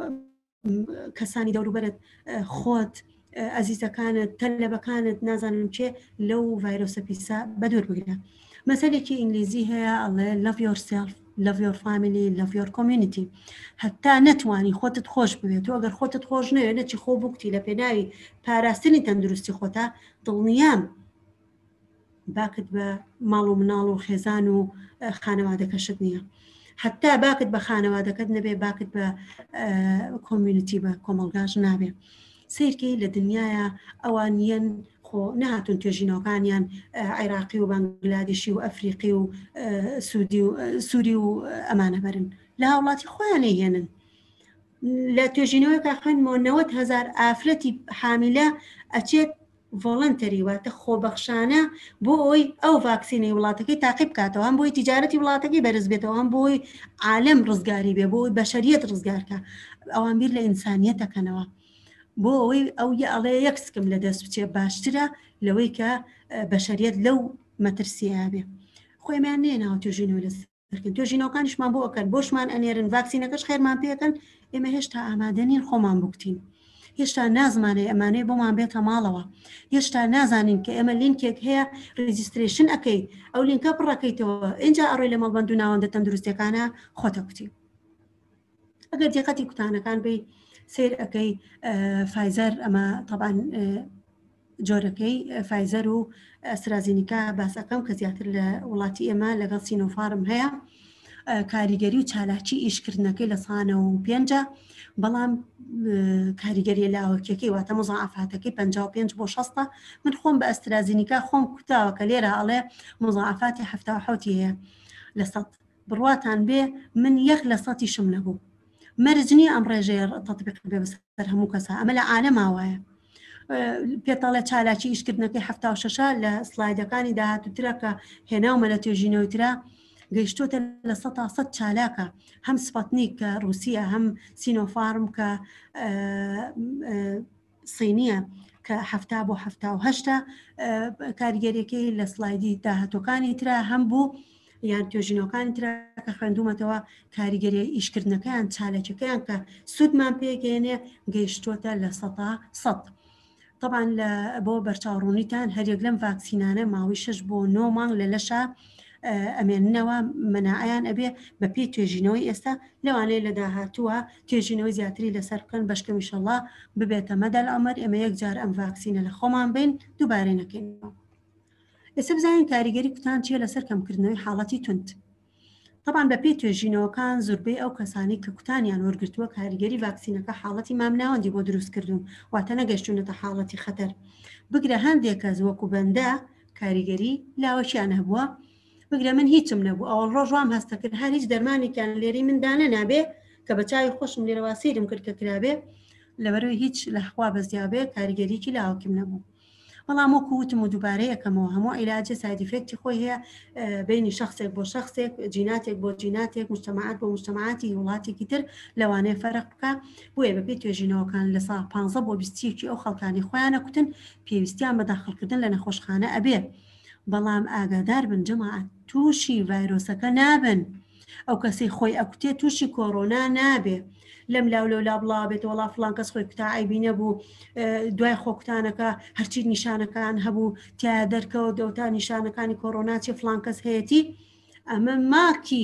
کەسانی دەوروبەرت خۆت ئەزیزەکانت تەلەبەکانت نازانم چێ لەو ڤایرۆسە پیسە بەدوور بگرە مەسەلێکی ئینگلیزی هەیە ئەڵێ love yourself love your family love your community هەتا نەتوانی خۆتت خۆش ببێت و ئەگەر خۆتت خۆش نوێ نەچی خۆ بکتی لە پێناوی پاراستنی تەندروستی خۆتا دڵنیام باکت بە ماڵ و مناڵ و خێزان و خانەوادەکەشت نییە حتا باکت بە خانەوادەکەت نەبێ باکت بە کۆمیونیتی بە کۆمەڵگاش نابێ سیرکەی لە دنیاە ئەوانیان خۆ نهاتون توێژینەوەکانیان عێراقی و بانگلادێشی و ئەفریقی و سووری و ئەمانە بەرن لە وڵاتی خۆیان هێنن لە توێژینەوەی خوێنمەوە نەوەت هەزار ئافرەتی حامیلە ئەچێت ڤۆڵەنتەری واتە خۆبەخشانە بۆ ئەوی ئەو ڤاکسینەی وڵاتەکەی تاقیب بکاتەوە هەم بۆی تیجارەتی وڵاتەکەی بەرز بێتەوە هەم بۆی عالەم ڕزگاری بێ بۆی بەشەریەت ڕزگارکە ئەوان بیر لە ئینسانیەتەکەنەوە بۆ ئەوەی ئەو ئەڵێ یەکسکم لە دەست بچێ باشترە لەوەی کە بەشەریەت لەو مەترسیە بێ خۆیمان نێناوە توێژینەوە لەسەرکەن توێژینەوەکانیشمان بۆ ئەکەن بۆشمان ئەنێرن ڤاکسینەکەش خێرمان پێکەن ئێمە هێشتا ئامادە نین خۆمان بکتین هێشتا نازمانێ ئەمانەی بۆمان بێتە ماڵەوە هێشتا نازانین کە ئێمە لینکێک هەیە ڕیجیستریشن ئەەکەی ئەو لینکە پڕەکەیتەوە اینجا ئەڕۆی لە مەڵبەند و ناوەندە تەندروستەکانە خۆتە کوتی ئەگەر دقەتی کوتانەکان بی سیر ئەەکەی فایزەر ئەمە طبعاً جۆرەکەی فایزەر و ئەسترازینیکا باسەکەم کە زیاتر لە وڵاتی ئێمە لەگەڵ سینۆفارم هەیە کاریگەری و چالاکی ئیشکردنەکەی لە سانە و پێنجە بەڵام کاریگەری لاوەکیەکەی واتە مزعافاتەکەی پەنجا و پێنج بۆ شەستە من خۆم بە ئەسترازینیکا خۆم کوتاوە کە لێرە ئەڵێ مزعافاتی هەفتا و حوتی هەیە لە سەد بڕواتان بێ من یەک لە سەتی شم نەبوو مەرجنی ئەم ڕێژەیە تەطبیق بێ بەسەر هەموو کەسە ئەمە لە عالەماوایە پێتەڵێ چالاکی ئیشکردنەکەی هەفتا و شەشە لە سلایدەکانی داهاتووترە کە هێناومە لە توێژینەوەترا گەیشتۆتە لە سە تا سەد چالاکە هەم سپاتنیک کە رووسیا هەم سینۆفارم کە سینیە کە هەفتا بۆ هەفتا و هەشتا کاریگەریەکەی لە سلایدی داهاتوەکانی ترا هەم بوو یان توێژینەوەکانی ترا کە خوێندومەتەوە کاریگەری ئیشکردنەکەیان چالەکەکەیان کە سوودمان پێگەێنێ گەیشتۆتە لە سە تا سەد طبعاً لە بۆ بەرچاوڕوونیتان هەرێک لەم ڤاکسینانە ماوەی شەش بۆ نۆ مانگ لە لەشە ئەمێننەوە مەناعیان ئەبێ بە پێی توێژینەوەی ئێستا لەوانەیە لە داهاتووە توێژینەوەی زیاتری لەسەر بکەن بەشکە ئینشەڵڵا ببێتە مەدەل ئەمەر ئێمە یەکجار ئەم ڤاکسینە لە خۆمان بین دووبارەی نەکەینەوە ئێستا بزانین کاریگەری کوتان چیە لەسەر کەمکردنەوەی حاڵەتی توند طبعاً بە پێی توێژینەوەکان زۆربەی ئەو کەسانی کە کوتانیان وەرگرتووە کاریگەری ڤاکسینەکە حاڵەتی مامناوەندی بۆ دروست کردوون واتە نەگەشتونەتە حاڵەتی خەتەر بگرە هەندێک کەس وەکو بەندە کاریگەری لاوەشیان هەبووە بگرە من هیچم نەبوو ئەوڵ ڕۆژوام هەستە کرد هەر هیچ دەرمانێکیان لێری مندانە نابێ کە بە چاوی خۆشم لێرەوە سیرم کرد کە کرابێ لەبەرەوەی هیچ لە خوا بەزیابێ کاریگەریکی لاوەکیم نەبوو بەڵام وەکو وتم و دووبارەی یەکەمەوە هەموو عیلاجە سایدیفێکتی خۆی هەیە بینی شخصێک بۆ شخصێک جیناتێک بۆ جیناتێک مجتەماعات بۆ مجتەماعاتی وڵاتێکی تر لەوانەیە فەرق بکە بۆیە بە پێی توێژینەوەکان لە ساڵ پانزە بۆ بیستیەکی ئەو خەڵکانی خۆیانە کوتن پێویستیان بە داخڵکردن لە نەخۆشخانە ئەبێ بەڵام ئاگادار بن جەماعەت تووشی ڤایرۆسەکە نابن ئەو کەسی خۆی ئەکوتێ تووشی کۆڕۆنا نابێ لەم لاو لەولا بڵا بێت وڵا فڵان کەس خۆی کوتا عیبی نەبوو دوای خۆکوتانەکە هەرچی نیشانەکان هەبوو تیا دەرکەوە دەوتا نیشانەکانی کۆڕۆناچی فڵان کەس هەیەی ئەمە ماکی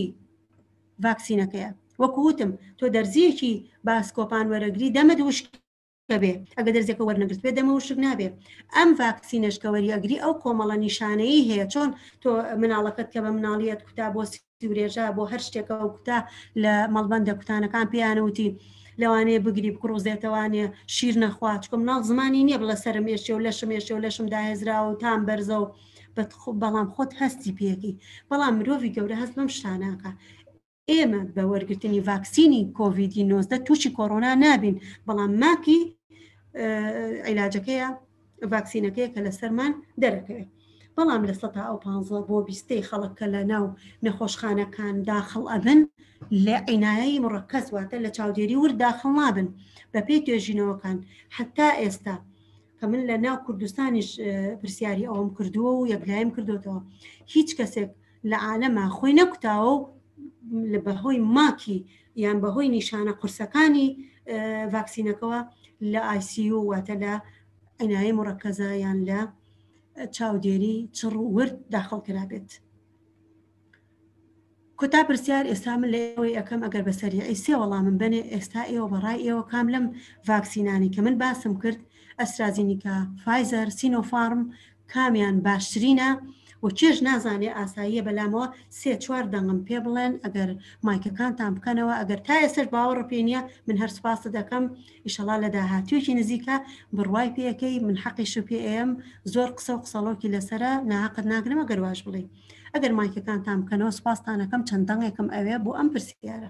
ڤاکسینەکەیە وەکو وتم تۆ دەرزیەکی باسکۆپان وەرەگری دەمە دوشک بێ ئەگە دەرزێکە وەرنەگرت بێ دەمە وشک نابێ ئەم ڤاکسینەشکە وەریەگری ئەو کۆمەڵە نیشانەیە هەیە چۆن تۆ مناڵەکەت کە بە مناڵیەت کوتا بۆ سیورێژە بۆ هەر شتێکەوە کوتا لە مەڵبەندە کوتانەکان پێیانەوتی لەوانەیە بگری بکڕۆزێتەوانێ شیر نەخوات چکۆ مناڵ زمانی نییە بڵە سەرم ێشێ و لەشم ێشێ و لەشم داهێزرا و تام بەرزە و بەڵام خۆت هەستی پێکی بەڵام مرۆڤی گەورە هەست بەم شتاناکە ئێمە بە وەرگرتنی ڤاکسینی کۆڤیدی نۆزدە تووشی کۆڕۆنا نابین بەڵام ماکی عیلاجەکەیە ڤاکسینەکەیە کە لەسەرمان دەرەکەوێت بەڵام لە سەد ئەو پانزە بۆ بیستەی خەڵک کە لە ناو نەخۆشخانەکان داخڵ ئەبن لە عینایی مڕکەز واتە لە چاودێری ورد داخڵ نابن بە پێی توێژینەوەکان حتا ئێستا کە من لە ناو کوردستانیش پرسیاری ئەوم کردووە و یەکلایم کردوتەوە هیچ کەسێک لە عالەما خۆی نەکوتاوە و لە بەهۆی ماکی یان بەهۆی نیشانە قورسەکانی ڤاکسینەکەەوە لە آی سی یو واتە لە عینایی مڕکەزە یان لە چاودێری چڕ ورد داخڵ کرابێت. کۆتا پرسیار ئێستا من لە ئێوەی ئەەکەم ئەگەر بەسەریعی سێ وەڵامم بنێ ئێستا ئێوە بەڕای ئێوە کام لەم ڤاکسینانی کە من باسم کرد ئەسترازینیکا، فایزەر، سینۆفارم کامیان باشترینە و چێژ نازانێ ئاساییە بەلامەوە سێ چوار دەنگم پێ بڵێن ئەگەر مایکەکانتان بکەنەوە ئەگەر تا ئێسەر باوەڕ پێنیە من هەر سپاسە دەکەم ئیشەڵا لە داهاتوێکی نزیکە بڕوای پێەکەی من حەقیش پێ ئێم زۆر قسە و قسەڵۆکی لەسرە ناحقت ناگرم ئەگەر واش بڵێ ئەگەر مایکەکانتان بکەنەوە سپاستانەکەم چەند دەنگێکم ئەوێ بۆ ئەم پرسیارە.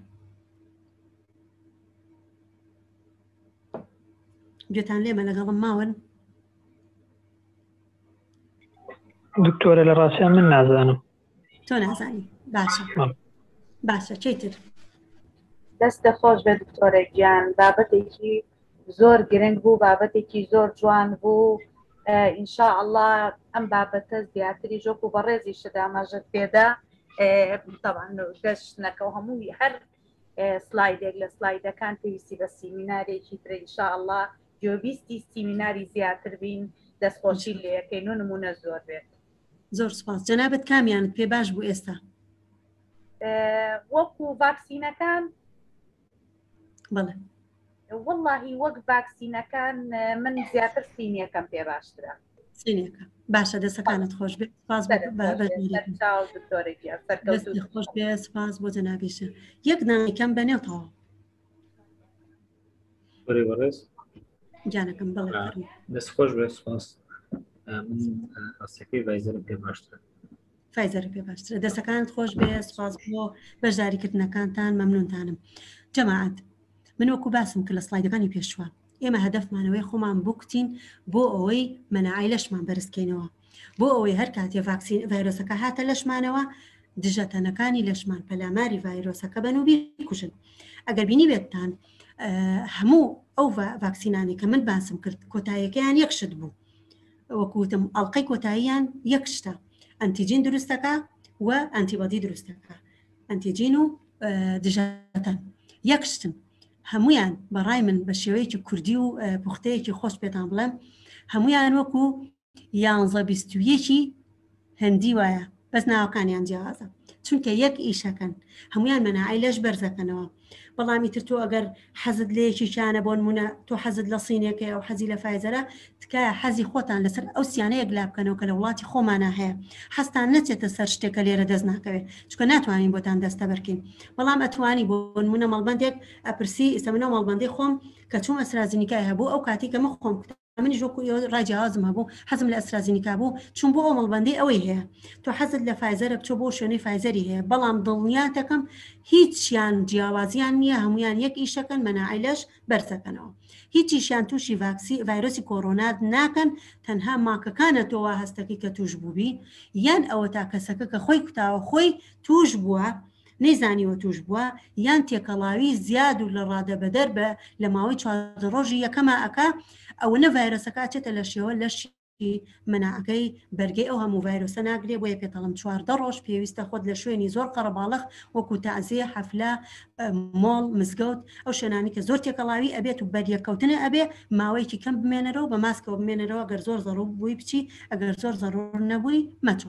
گوێتان لێمە لەگەڵم ماون؟ دکتۆرە لە ڕاستیان من نازانم. تۆ نازانی؟ باشە باشە چیتر؟ دەستە خۆش بێ دکتۆرە گیان، بابەتێکی زۆر گرنگ بوو، بابەتێکی زۆر جوان بوو. ئینشاءالله ئەم بابەتە زیاتری ژۆک و بەڕێزی شداماژت پێدا طبعا گەشتنەکە و هەمووی هەر سلایدێک لە سلایدەکان پێویستی بە سیمینارێکی ترە ئینشاءالله گوێبیستی سیمیناری زیاتر بین دەستخۆشی لێ یەکەین و نمونە زۆر بێت. زۆر سپاس. جەنابەت کامیانت پێ باش بوو ئێستا؟ وەکو ڤاکسینەکان بەڵێ واللهی وەک ڤاکسینەکان من زیاتر سینیەکەم پێ باشترە. سینیەکە باشە دەستەکانت خۆش بێت. سپاس خۆش بێ سپاس بۆ جەنابیشە. یەک دانێکم بەنێوتەوە جانەکەم بڵێ دەست خۆش بێ سپاس. من ئەستەکەی ڤایزەرم پێ باشترە. فایزەر پێ باشترە. دەستەکانت خۆش بێ سپاس بۆ بەشداریکردنەکانتان مەمنونتانم. جەماعەت من وەکو باسم کرد لە سلایدەکانی پێشوە ئێمە هەدەفمانەوەی خۆمان بکوتین بۆ ئەوەی مەناعی لەشمان بەرزکەینەوە بۆ ئەوەی هەر کاتێ ڤاکسین ڤایرۆسەکە هاتە لەشمانەوە دژەتەنەکانی لەشمان پەلاماری ڤایرۆسەکە بن و بیکوژن. ئەگەر بینی بێتتان هەموو ئەو ڤاکسینانی کە من باسم کرد کۆتاییەکەیان یەکشت بوو وەکوتم ئەڵلقەی کۆتاییان یەک شتە ئەنتیجین دروستەکە و ئەنتیبادی دروستەکە ئەنتیجین و دژەتەن یەکشتن هەمویان بەڕای من بە شێوەیەکی کوردی و پوختەیەکی خۆش پێتان بڵێم هەمویان وەکو یانزە بیست و یەکی هەندی وایە بەس ناوەکانیان جیاوازە چونکە یەک ئیشەکەن هەمویان مەناعی لەش بەرزەکەنەوە. بەڵامی تر تۆ ئەگەر حەزت لەیەکی چانە بۆ نمونە تۆ حەزت لە سینێکە ئەو حەزی لە فایزەرە تکایە حەزی خۆتان لەسەر ئەو سیانەیەک لا بکەنەوە کە لە وڵاتی خۆمانە هەیە حەستان نەچێتە سەر شتێکە لێرە دەست ناکەوێت چونکە ناتوانین بۆتان دەستە بەرکەین. بەڵام ئەتوانی بۆ نمونە مەڵبەندێک ئەپرسی ئێستا مەڵبەندەی خۆم کە چوم ئەسترازینیکای هەبوو ئەو کاتی کە من خۆم منی ژۆکو ڕاجیازم هەبوو حەزم لە ئەسترازینیکا بوو چون بۆ ئەو مەڵبەندەی ئەوەی هەیە تۆ حەزت لە فایزەرە بچۆ بۆ شوێنەی فایزەری هەیە بەڵام دڵنیاتەکەم هیچیان جیاوازیان نییە هەمویان یەک ئیشەکەن مەناعی لەش بەرزەکەنەوە هیچیشیان تووشی ڤاکسی ڤایرۆسی کۆڕۆنات ناکەن تەنها ماکەکانە تۆوا هەستەکەی کە توش بووبی یان ئەوە تا کەسەکە کە خۆی کوتاوە خۆی توش بووە نەیزانیوە توش بووە یان تێکەڵاوی زیاد و لە ڕادە بەدەر بە لە ماوەی چواردە ڕۆژی یەکەمە ئەکا ئەوە نە ڤایرۆسەکە چێتە لە شێوە لەشی مناعەکەی بەرگەی ئەو هەموو ڤایرۆسە ناگرێ بۆیە پێتەڵم چواردە ڕۆژ پێویستە خۆت لە شوێنی زۆر قەرەباڵغ وەکو تەعزیە حەفلە مۆڵ مزگەوت ئەو شوێنانی کە زۆر تێکەڵاوی ئەبێت و بەریەکەوتنە ئەبێ ماوەیەکی کەم بمێنەرەوە بە ماسکەوە بمێنەرەوە ئەگەر زۆر زەڕوو بووی بچی ئەگەر زۆر زەڕور نەبووی مەچۆ.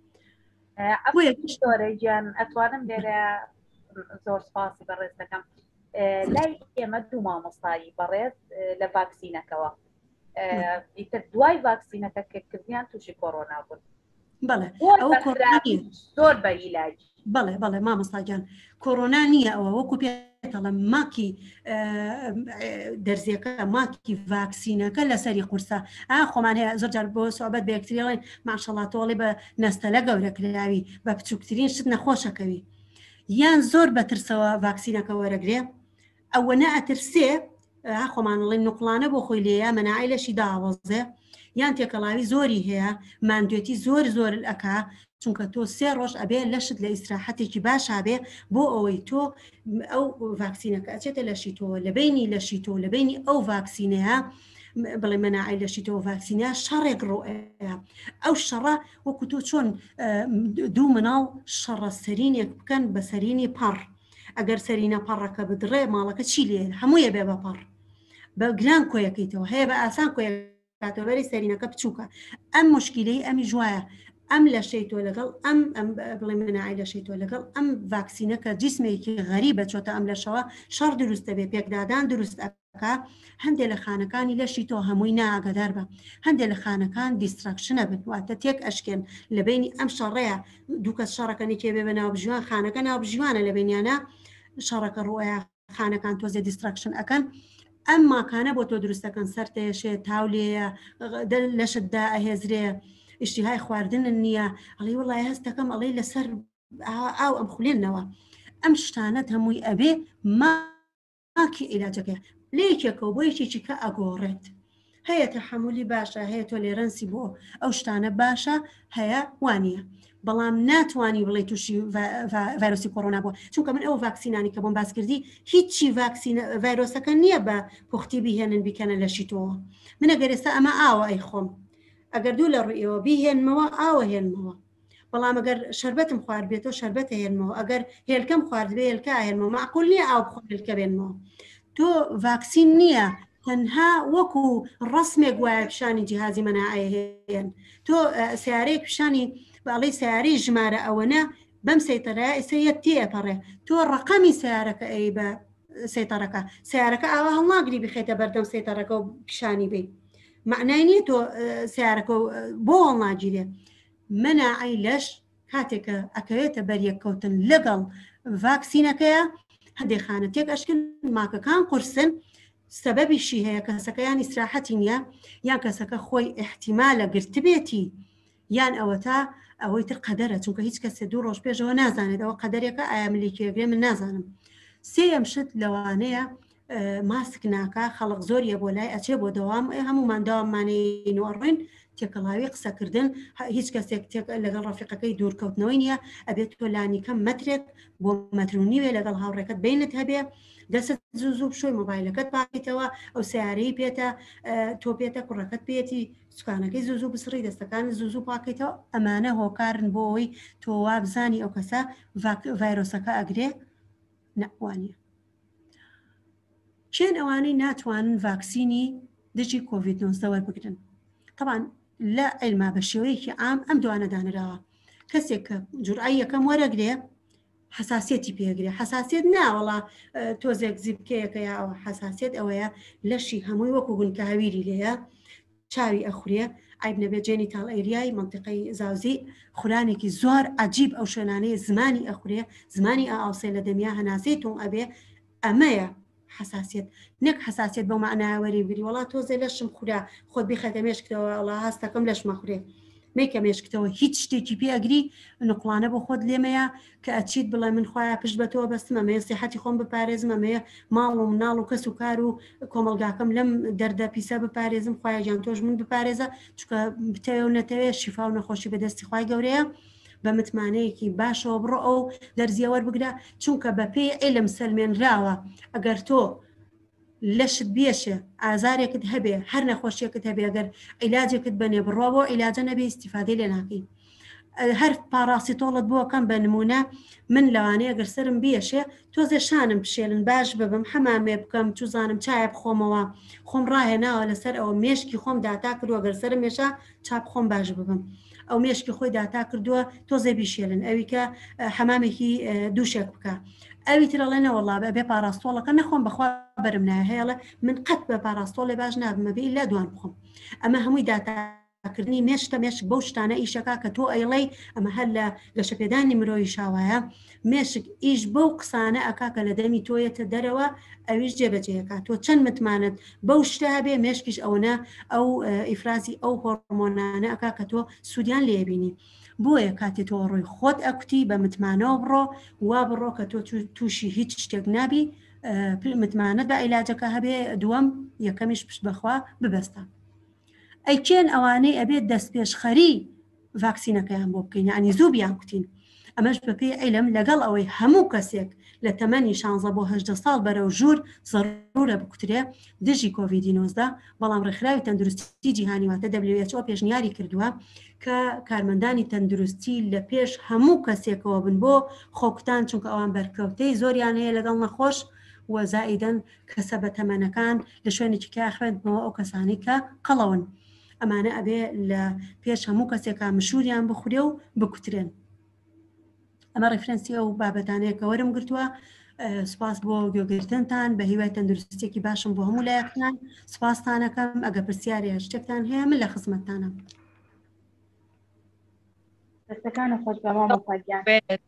شۆرەجیان ئەتوانم لێرە زۆر سپاسی بەڕێز دەکەم لای ئێمە دوو مامۆستایی بەڕێز لە ڤاکسینەکەەوە ئیتر دوای ڤاکسینەکە کردیان تووشی کۆڕۆنا بوون. بەڵێ ئەو زۆر بە ئیلاج. بەڵێ بەڵێ مامۆستاجان کۆڕۆنا نییە ئەوە وەکو پێڵە ماکی دەرزیەکە ماکی ڤاکسینەکە لەسەری قورسە ئا خۆمان هەیە زۆر جار بۆ سوابەت بە یەکتریڵێن ماشەڵڵا تۆڵی بە نەستەلە گەورەکراوی بە بچووکترین شت نەخۆشەکەوی یان زۆر بەترسەوە ڤاکسینەکە وەرەگرێ ئەوە نە ئەترسێ خۆمانڵی نوقلانە بۆ خۆی لێە مەناعی لەشی داوەزێ یان تێکەڵاوی زۆری هەیە ماندوێتی زۆر زۆر ئەکا چونکە تۆ سێ ڕۆژ ئەبێ لەشت لە ئیسراحەتێکی باشابێ بۆ ئەوەی تۆ ئەو ڤاکسینەکە ئەچێتە لەشی تۆ لە بینی لەشی تۆ لە بینی ئەو ڤاکسینەیە بڵێ مەناعی لەشی تۆ ڤاکسینە شەڕێک ڕۆئەیە ئەو شەڕە وەکو تۆ چۆن دوو مناڵ شەڕە سەرینێک بکەن بە سەرینی پەڕ ئەگەر سەرینە پەڕەکە بدڕێ ماڵەکە چی لێ هەموویە بێ بە پەڕ بە گران کۆیەکەیتەوە هەیە بە ئاسان کۆیەکاتەوەری سەرینەکە بچووکە ئەم مشکلەی ئەمی جوایە ئەم لەشەی تۆ لەگەڵ ئەم بڵێ مناعی لەشەی تۆ لەگەڵ ئەم ڤاکسینەکە جسمێکی غەریبە چۆتە ئەم لەشەوە شەڕ دروستە بێ پێکدادان دروست ئەکا هەندێک لە خانەکانی لەشی تۆ هەمووی ناگەدار بە هەندێک لە خانەکان دیستراکشنە بن واتە تێک ئەشکێن لە بینی ئەم شەڕەیە دووکەس شەڕەکەنی کێ بێ بە ناوبژیوان خانەکە ناوبژیوانە لە بینیانە شەڕەکە ڕۆیە خانەکان تۆزێ دیستراکشن ئەکەن ئەم ماکانە بۆ تۆ دروستەکەن سەرتێشێ تاولێە لەشتدا ئەهێزرێ ئیشتیهای خواردن نییە ئەڵی وڵای هەستەکەم ئەڵی لەسەر ئاو ئەم خولێنەوە ئەم شتانەت هەمووی ئەبێ ماکی عیلاجەکە لێکێکە و بۆ یەکێکی کە ئەگۆڕێت هەیە تەحەمولی باشە هەیە تۆ لێرەنسی بۆ ئەو شتانە باشە هەیە وانە بەڵام ناتوانانی بڵێ تووشی ڤایرۆسی کۆڕۆنا بووە چونکە من ئەو ڤاکسینانی کە بۆم باس کردی هیچی ڤایرۆسەکە نییە بە پوختی بیهێنن بیکەنە لەشی تۆوە منە گەرێستا ئەمە ئاوە ئەی خۆم ئەگەر دوو لە ڕوئەوە بیهێنمەوە ئاوە هێنمەوە بەڵام ئەگەر شربەتم خوارد بێتەوە شربەتە هێنمەوە ئەگەر هێلکەم خوارد بێ هێلکە هێنمەوە معقول نییە ئاو بخۆ هێلکە بێنمەوە تۆ ڤاکسین نییە تەنها وەکو ڕسمێک وایە پیشانی جیهازی مەناعی هەیەن تۆ سیارەیەک پیشانی باڵی سیارەی ژمارە ئەوەنە بەم سەیتەرایە ئێستا تێپەڕێ تۆ ڕقەمی سیارەکە ئەی بە سەیتەڕەکە سیارەکە ئاوا هەڵناگری بخێتە بەردەم سەیتەڕەکە و پیشانی بێ معنای نییە تۆ سیارەکە بۆ هەڵناگیرێ مەناعی لەش کاتێکە ئەکەوێتە بەریەککەوتن لەگەڵ ڤاکسینەکەیە هەندێک خانە تێک ئەشکن ماکەکان قورسن سەبەبیشی هەیە کەسەکەیان ئیسراحەتی نییە یان کەسەکە خۆی احتیمالە گرتبێتی یان ئەوە تا ئەوەی تر قەدەرە چونکە هیچ کەسێ دوو ڕۆژ پێشەوە نازانێت ئەوە قەدەرێکە ئایا ملیکێگرێ من نازانم سێم شت لەوانەیە ماسک ناکە خەڵق زۆریە بۆ لای ئەچێ بۆ دەوام هەمومان داوامانەی نوەڕێن تێکەڵاوی قسەکردن هیچ کەسێک لەگەڵ ڕفیقەکەی دوورکەوتنەوەی نییە ئەبێت تۆ لانیکەم مەترێک بۆ مەترونیوێ لەگەڵ هاوڕێکەت بینت هەبێ دەست زوو زوو بشۆی مۆبایلەکەت پاکیتەوە ئەو سیارەی پێێتە تۆ پێێتە کوڕەکەت پێێتی سوکانەکەی زوو زوو بسڕی دەستەکان زوو زوو پاکیتەوە ئەمانە هۆکارن بۆ ئەوەی تۆ وا بزانی ئەو کەسە ڤایرۆسەکە ئەگرێ نەوانە چێن ئەوانەی ناتوانن ڤاکسینی دژی کۆڤید نۆزدە وەربگرن طبعاً لە علما بە شێوەیەکی عام ئەم دوانە دانراوە کەسێک کە جورعی یەکەم وەرەگرێ حساسیەتی پێگرێ حساسیت ناوەڵا تۆزێک زیبکەیەکە یاوە حساسیت ئەوەیە لەشی هەمووی وەکو گونکە هەویری لێیە چاوی ئەخورێ ئایب نەبێت جێنیتال ئەیریای منطقەی زاوزی خورانێکی زۆر عجیب ئەو شوێنانەیە زمانی ئەخورێ زمانی ئاوسێ لە دەمیا هەناسەی تۆ ئەبێ ئەمەیە حساسیت نەک حساسیت بۆ معناوەری بری وڵات تۆزێ لەشم خورا خۆت بخەتە مێشکتەوە وڵا هەستەکەم لەش مەخورێ میکە مێشکتەوە هیچ شتێکی پێگری نقلانە بۆ خۆت لێمەیە کە ئەچیت بڵێ من خۆیان پشت بەتەوە بەستمەمەیە سیحەتی خۆم بپارێزمەمەیە ماڵ و مناڵ و کەس و کار و کۆمەلگاکەم لەم دەردە پیسە بپارێزم خۆیان جان تۆش من بپارێزە چکە بتەوێ و نەتەوێت شیفا و نەخۆشی بەدەستی خوای گەورەیە بە متمانەیەکی باشەوە بڕۆ ئەو دەرزیە وەربگرە چونکە بە پێی عیلم سەلمێنراوە ئەگەر تۆ لەشت بێشە ئازارێکت هەبێ هەر نەخۆشیەکەت هەبێ ئەگەر عیلاجێکت بنێ بڕۆ بۆ عیلاجە نەبێ ئیسیفادەی لێ ناکەی هەر پاراسیتۆڵت بۆکەم بە نمونە من لەوانەیە ئەگەر سرم بێشێ تۆزێ شانم پشێلن باش ببم حەمامێ بکەم چوزانم چایە بخۆمەوە خۆم ڕاهێناوە لەسەر ئەوە مێشکی خۆم داتا کردووە گەر سرم مێشە چاپ خۆم باش ببم ئەو مێشکی خۆی داتا کردووە تۆزێ بیشێلن ئەوی کە حەمامێکی دووشێک بکە ئەوی ترەڵێنە وەڵا بێ پاراستۆڵەکە نەخۆم بەخوا بەرم نایە هەیەڵە من قەت بە پاراستۆڵێ باش نابمە بێ لا دوان بخۆم ئەمە هەمووی داتاکردنی مێشتە مێشک بەو شتانە ئیشەکە کە تۆ ئەیڵێ ئەمە هەر لە گەشەپێدانی مرۆیی شاوایە مێشک ئیش بەو قسانە ئەکاکە لە دەمی تۆیەتە دەرەوە ئەویش جێبەجێەکە تۆ چەند متمانت بەو شتە هەبێ مێشکیش ئەوەنە ئەو ئیفرازی ئەو هۆرمۆنانە ئەکا کە تۆ سوودیان لێبینی بۆیە کاتێ تۆ ڕۆی خۆت ئەکوتی بە متمانەوە بڕۆ وا بڕۆ کە تۆ تووشی هیچ شتێک نابی متمانەت بە عیلاجەکە هەبێ دووەم یەکەمیش پشت بەخوا ببەستە ئەیچێن ئەوانەی ئەبێت دەست پێشخەری ڤاکسینەکەیان بۆ بکەین یعنی زوو بیان کوتین ئەمەش بەپێی عیلم لەگەڵ ئەوەی هەموو کەسێک لە تەمەنی شانزە بۆ هەژدە ساڵ بەرەو ژوور زەڕورە بکوترێ دژی کۆڤیدی نۆزدە بەڵام ڕێکخراوی تەندروستی جیهانی واتە دەبلیو ئێچ ئۆ پێشنیاری کردووە کە کارمەندانی تەندروستی لە پێش هەموو کەسێکەوە بن بۆ خۆکوتان چونکە ئەوان بەرکەوتەی زۆریان هەیە لەگەڵ نەخۆش و زائیدەن کەسە بە تەمەنەکان لە شوێنێکی کاخوێنەوە ئەو کەسانی کە قەڵەون ئەمانە ئەبێ لە پێش هەموو کەسێکا مشوریان بخورێ و بکوترێن ئەمە ڕێفرەنسی ئەو بابەتانەیە کە وەرم گرتووە سپاس بۆ گوێگرتنتان بە هیوای تەندروستێکی باشم بۆ هەموو لایەکتان سپاستانەکەم ئەگە پرسیارێ شتێکتان هەیە من لە خزمەتتانە دەستەکانە خۆش بە مامۆستاگیان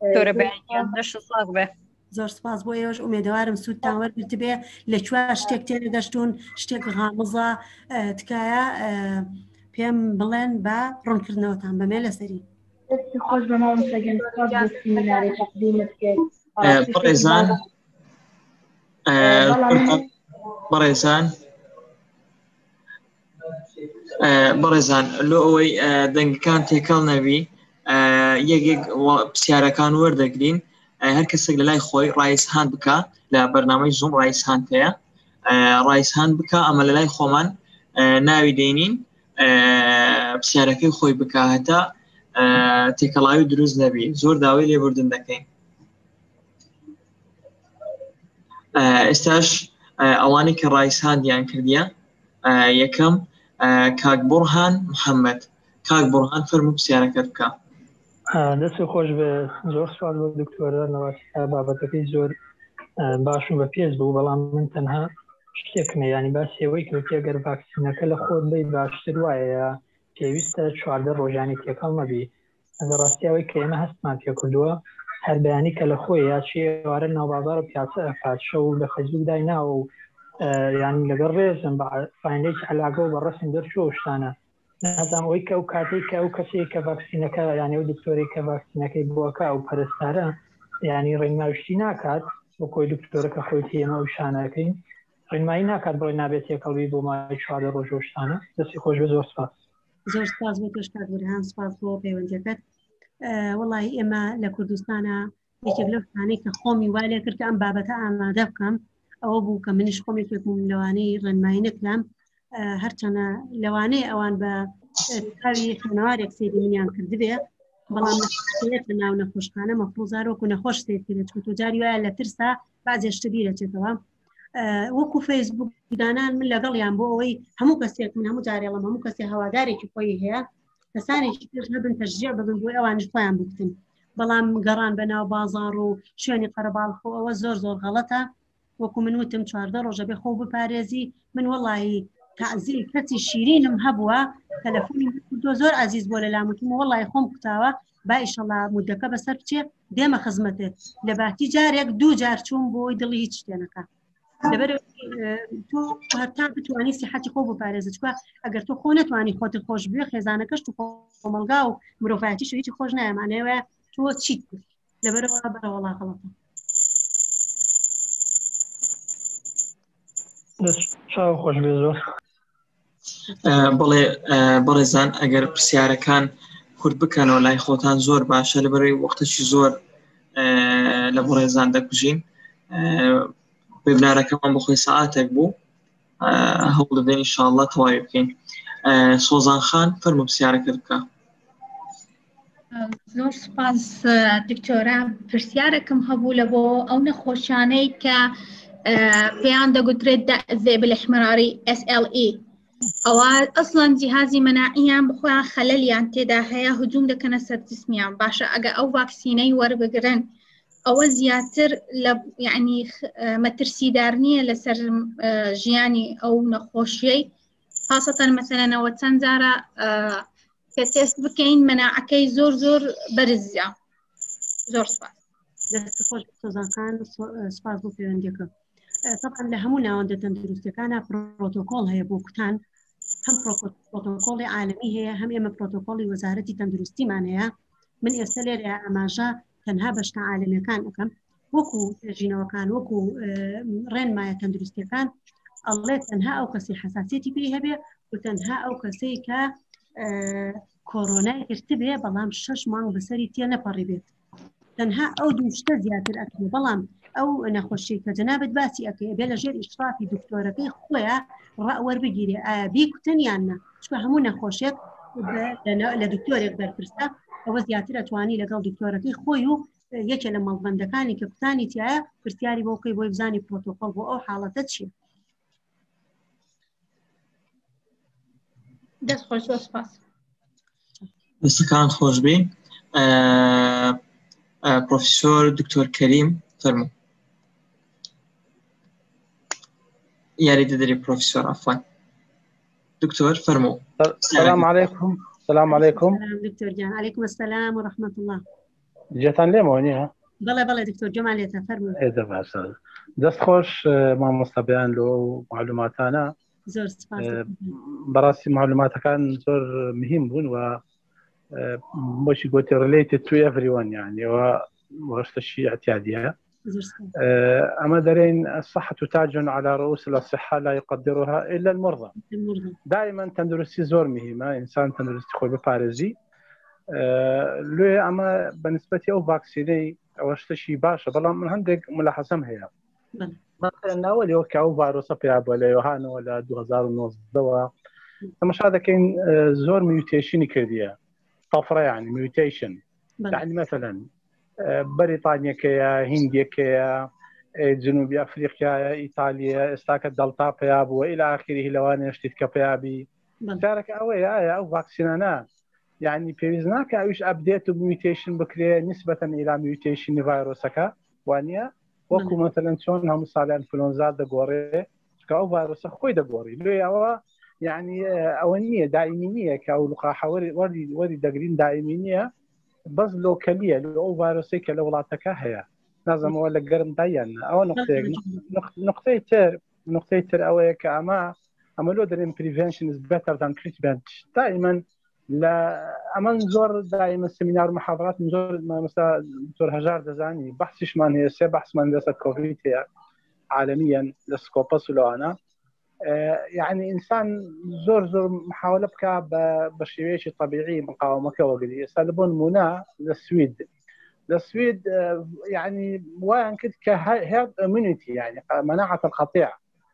زۆر سپاس بۆ ئێوەش ئومێدەوارم سوودتان وەرگرت بێ لەکوێ شتێک تێنەگەشتون شتێک غامزە تکایە پێم بڵێن بە ڕوونکردنەوەتان بەمێ لەسەری خۆش بە مامۆستاگیان سیمیناری تەقدیمت کرد بەڕێزان بەڕێزان بەڕێزان لۆ ئەوەی دەنگەکان تێکەڵ نەبی یەکێک پرسیارەکان وەردەگرین هەر کەسێک لە لای خۆی ڕایسهان بکە لە بەرنامەی زوم ڕایسهان هەیە ڕایسهان بکە ئەمە لە لای خۆمان ناوی دێنین پرسیارەکەی خۆی بکە هەتا تێکەڵاوی دروست نەبی زۆر داوای لێبوردن دەکەین ئێستاش ئەوانی کە ڕایسهاندیان کردیە یەکەم کاک بورهان محەممەد کاک بورهان فەرموو پرسیارەکەت بکە دەستی خۆش بە زۆر سوال بۆ دکتۆرە نەواستا بابەتەکەی زۆر باشم بە پێش بوو بەڵام من تەنها شتێکمە ینی باسیەوەی کەوتی ئەگەر ڤاکسینەکە لە خۆت بی باشتر وایە پێویستە چواردە ڕۆژانی تێکەڵ نەبی ئەگە ڕاستیەوەی کە ئێمە هەستمان پێ کردووە هەر بەیانی کە لە خۆی یاچی ئێوارە ناوبازار و پیاسە ئەفات شەو لە فەیسبوک دایناوە و ینی لەگەڵ ڕێزم بە فاینێکی عەلاقە و بە ڕەسم دەرچوە شتانە نازام ئەوەی کە ئەو کاتێک کە ئەو کەسێک کە ڤاکسینەکە یانی ئەو دکتۆری کە ڤاکسینەکەی بووەکە و پەرستارە ینی ڕێنماویشتی ناکات بۆ کۆی دکتۆرەکە خۆی ئێمە و شانەکەین ڕێنمایی ناکات بۆی نابێت یەکەڵوی بۆ مای چواردە ڕۆژ و شتانە دەستی خۆش بە زۆر سپاس زۆر سپاس بۆ تۆش کاک بورهان سپاس بۆ پەیوەندیەکەت وەڵی ئێمە لە کوردستانە یەکێک لەو شتانەی کە خۆمی وا لێ کرد کە ئەم بابەتە ئامادە بکەم ئەوە بوو کە منیش خۆمێک بووم لەوانەی ڕێنمایی نەکرام هەرچەنە لەوانەیە ئەوان بە تاوی خوێنەوارێک سێری منیان کردبێ بەڵام لە ناو نەخۆشخانە مەفروضارۆکو نەخۆش سێکرێت چکە تۆ جاری وایە لە ترسا بازێشتە بیرەچێتەوە وەکو فەیسبوک دانان من لەگەڵیان بۆ ئەوەی هەموو کەسێک من هەموو جارێڵم هەموو کەسێک هەوادارێکی خۆی هەیە کەسانێکی تر هەبن تەشجیع ببن بۆی ئەوانش خۆیان بکتن بەڵام گەڕان بە ناو بازاڕ و شوێنی قەرەباڵخۆ ئەوە زۆر زۆر غەڵەتە وەکو من وتم چواردە ڕۆژە بێ خۆ بپارێزی من وەڵی تعزیل کەسی شیرینم هەبووە تەلەفۆنی دۆ زۆر عزیز بۆ لە لامتم وەڵی خۆم کوتاوە با ئیشەڵا مودەکە بەسەر بچێ دێمە خزمەتێت لە باتی جارێک دوو جار چوون بۆی دڵی هیچ شتێنەکە لەبەر تۆ هەرتا بتوانی سیحەتی خۆ بپارێزە چکە ئەگەر تۆ خۆ نتوانی خۆت خۆش بێ خێزانەکەش تو کۆمەلگا و مرۆڤایەتیش هیچی خۆش نایمانەوە تۆ چیت لەبەرەوە بەرە وەڵا غەڵەتە خۆش بێ زۆر بڵێ بەڕێزان ئەگەر پرسیارەکان کورد بکەنەوە لای خۆتان زۆر باشە لەبەرەوەی وەختەشی زۆر لە بەڕێزان دەکوژین وێبنارەکەمان بەخۆی سەعاتێک بوو هەوڵ دەدەین ئینشاءالله تەواوی بکەین سۆزان خان فەرموو پرسیارەکەت بکە زۆر سپاس دکتۆرە پرسیارێکم هەبوو لە بۆ ئەو نەخۆشیانەی کە پێیان دەگوترێت ذێبل احمراری إس إل إي ئەوە ئەسڵەن جیهازی مەناعیان بخۆیان خەلەلیان تێدا هەیە هجووم دەکەنە سەر جسمیان باشە ئەگە ئەو ڤاکسینەی وەربگرن ئەوە زیاتر لە یعنی مەترسیدار نییە لەسەر ژیانی ئەو نەخۆشیەی خاصەتەن مەسەلەنەوە چەند جارە کە تێست بکەین مەناعەکەی زۆر زۆر بەرزە زۆر سپاس دەست خۆش سۆزانخان سپاس بۆ پەیوەندیەکە طبعا لە هەموو ناوەندە تەندروستیەکانە پرۆتۆکۆڵ هەیە بۆ کوتان هەم پرۆتۆکۆڵی عالەمی هەیە هەم ئێمە پرۆتۆکۆڵی وەزارەتی تەندروستیمان هەیە من ئێستا لێرە ئاماژە تەنها بەشتە عالەمیەکان ئەەکەم وەکو ژینەوەکان وەکو ڕێنمایە تەندروستیەکان ئەڵێ تەنها ئەو کەسی حساسیەتی پێی هەبێ و و تەنها ئەو کەسەی کە کۆرۆنای گرتی بێ بەڵام شەش مانگ بەسەری تێ نەپەڕی بێت تەنها ئەو دوو شتە زیاتر ئەکرێ بەڵام ئەو نەخۆشی کە جەنابەت باسی ئەەکەی بێ لە ژێر ئیشرافی دکتۆرەکەی خۆیە ڕەوەربگیرێ ئایا بیکوتن یاننا چکە هەموو نەخۆشیێک لە دکتۆرێک بەرپرسە ئەوە زیاتر ئەتوانی لەگەڵ دکتۆرەکەی خۆی و یەکێ لە مەڵبەندەکانی کە کوتانی تایە پرسیاری بۆکەی بۆی بزانی پرۆتۆکۆڵ بۆ ئەو حاڵەتە چیە دەست خۆش زۆر سپاس دەستەکان خۆش بێ پرۆفیسۆر دکتۆر کەریم فەرموو یاری دەدەری پرۆفیسۆر ئەفوان دکتۆر فەرموو السلام عليكم السلام عليكم دكتور جان عليكم السلام ورحمة الله جاتان لێ مۆنیە بەڵێ بەڵێ دکتۆر جەمالێتە فەرموو ئێدە باشە دەست خۆش مامۆستابیان لۆ معلوماتانە زۆر سپاس بەڕاستی معلوماتەکان زۆر مهم بوون و بۆشی گوتی related to everyone یعنیەوە وەشتەشی اعتیادیە أما دارين الصحة تاج على رؤوس الأصحاء لا يقدرها إلا المرضى دائما تندرسي زور مهمة إنسان تندرسي خوي ببارزي أه لو أما بالنسبة أو فاكسيني أو اشتشي باشا بلا من عندك ملاحظة هي مثلا أول يوكي أو فيروس بياب ولا يوهان ولا دو هزار ونص دواء مش هذا كاين زور ميوتيشن كردية طفرة يعني ميوتيشن يعني مثلا بريطانيا كيا هنديا كيا جنوب افريقيا ايطاليا استاك الدلتا بياب والى اخره لوان يشتت كبيابي شارك اوي او فاكسينانا يعني بيزناك اوش ابديت ميوتيشن بكري نسبه الى ميوتيشن فيروسك وانيا وكو مثلا شلون هم صار انفلونزا دغوري كاو فيروس خوي دغوري لو يعني اونيه دائميه كاو لقاح وري وري دغرين دائميه بس لوكالية لو فيروسي كالولاتك هي لازم ولا قرن ديان أو نقطة نقطة تر نقطة تر أو كأما أما لو درين prevention is better than treatment دائما لا أما نزور دائما سيمينار محاضرات نزور مثلا دكتور هجار دزاني بحثش من هي سي بحث من دراسة كوفيد عالميا لسكوباس ولو أنا يعني إنسان زور زور محاولة بك بشيويش طبيعي مقاومة كوغلي يسالبون منا للسويد للسويد يعني وين كنت كهيرد اميونيتي يعني مناعة القطيع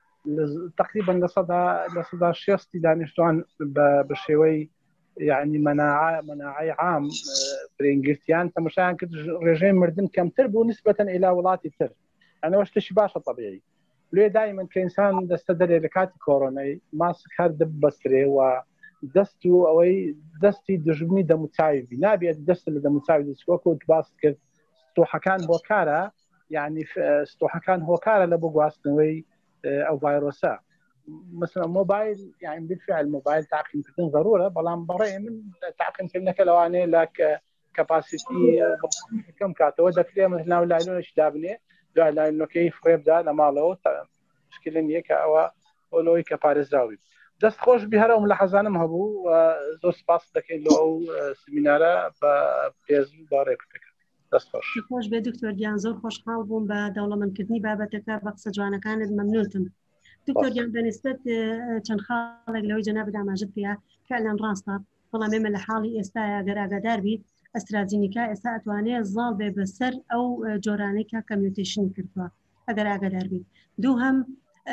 تقريبا لصدى لصدى شيستي دانشتوان بشيوي يعني مناعة مناعي عام برينجرتيان تمشان كنت رجيم مردن كم تربو نسبة إلى ولاتي تر يعني واش تشباش طبيعي ليه دائما كإنسان دستدري لكاتي كوروناي ماسك هاد دبستري ودستو أوي دستي دجبني دم متساوي نابي دست اللي دم متساوي سوكو تباست كذا ستوحة كان بوكارا يعني ستوحة كان هوكارا لبوغواستنوي أو فيروسا مثلا موبايل يعني بالفعل موبايل تعقيم كتن ضرورة بلان برأي من تعقيم كنك لو أنا لك كاباسيتي كم كاتو ودك ليه مثلا ولا لون شدابني لا لا إنه كيف يبدأ لما لو مشكلة يك أو أو لو كبارزاوي دست خوش بهذا وملاحظة أنا مهبو زوج باس دكين لو سيمينارا بيز بارك فكر دست خوش خوش به دكتور جان زور خوش حال بوم با دولة من كتني بابتك بقص جوانا كانت ممنونتم دكتور جان بالنسبة كان خالق لو جناب دامجد فيها فعلا راستا والله مما لحالي استايا قراقة داربي استرازينيكا اسا اتواني الظال ببسر او جورانيكا كميوتيشن كرتوا اگر اگر بي دوهم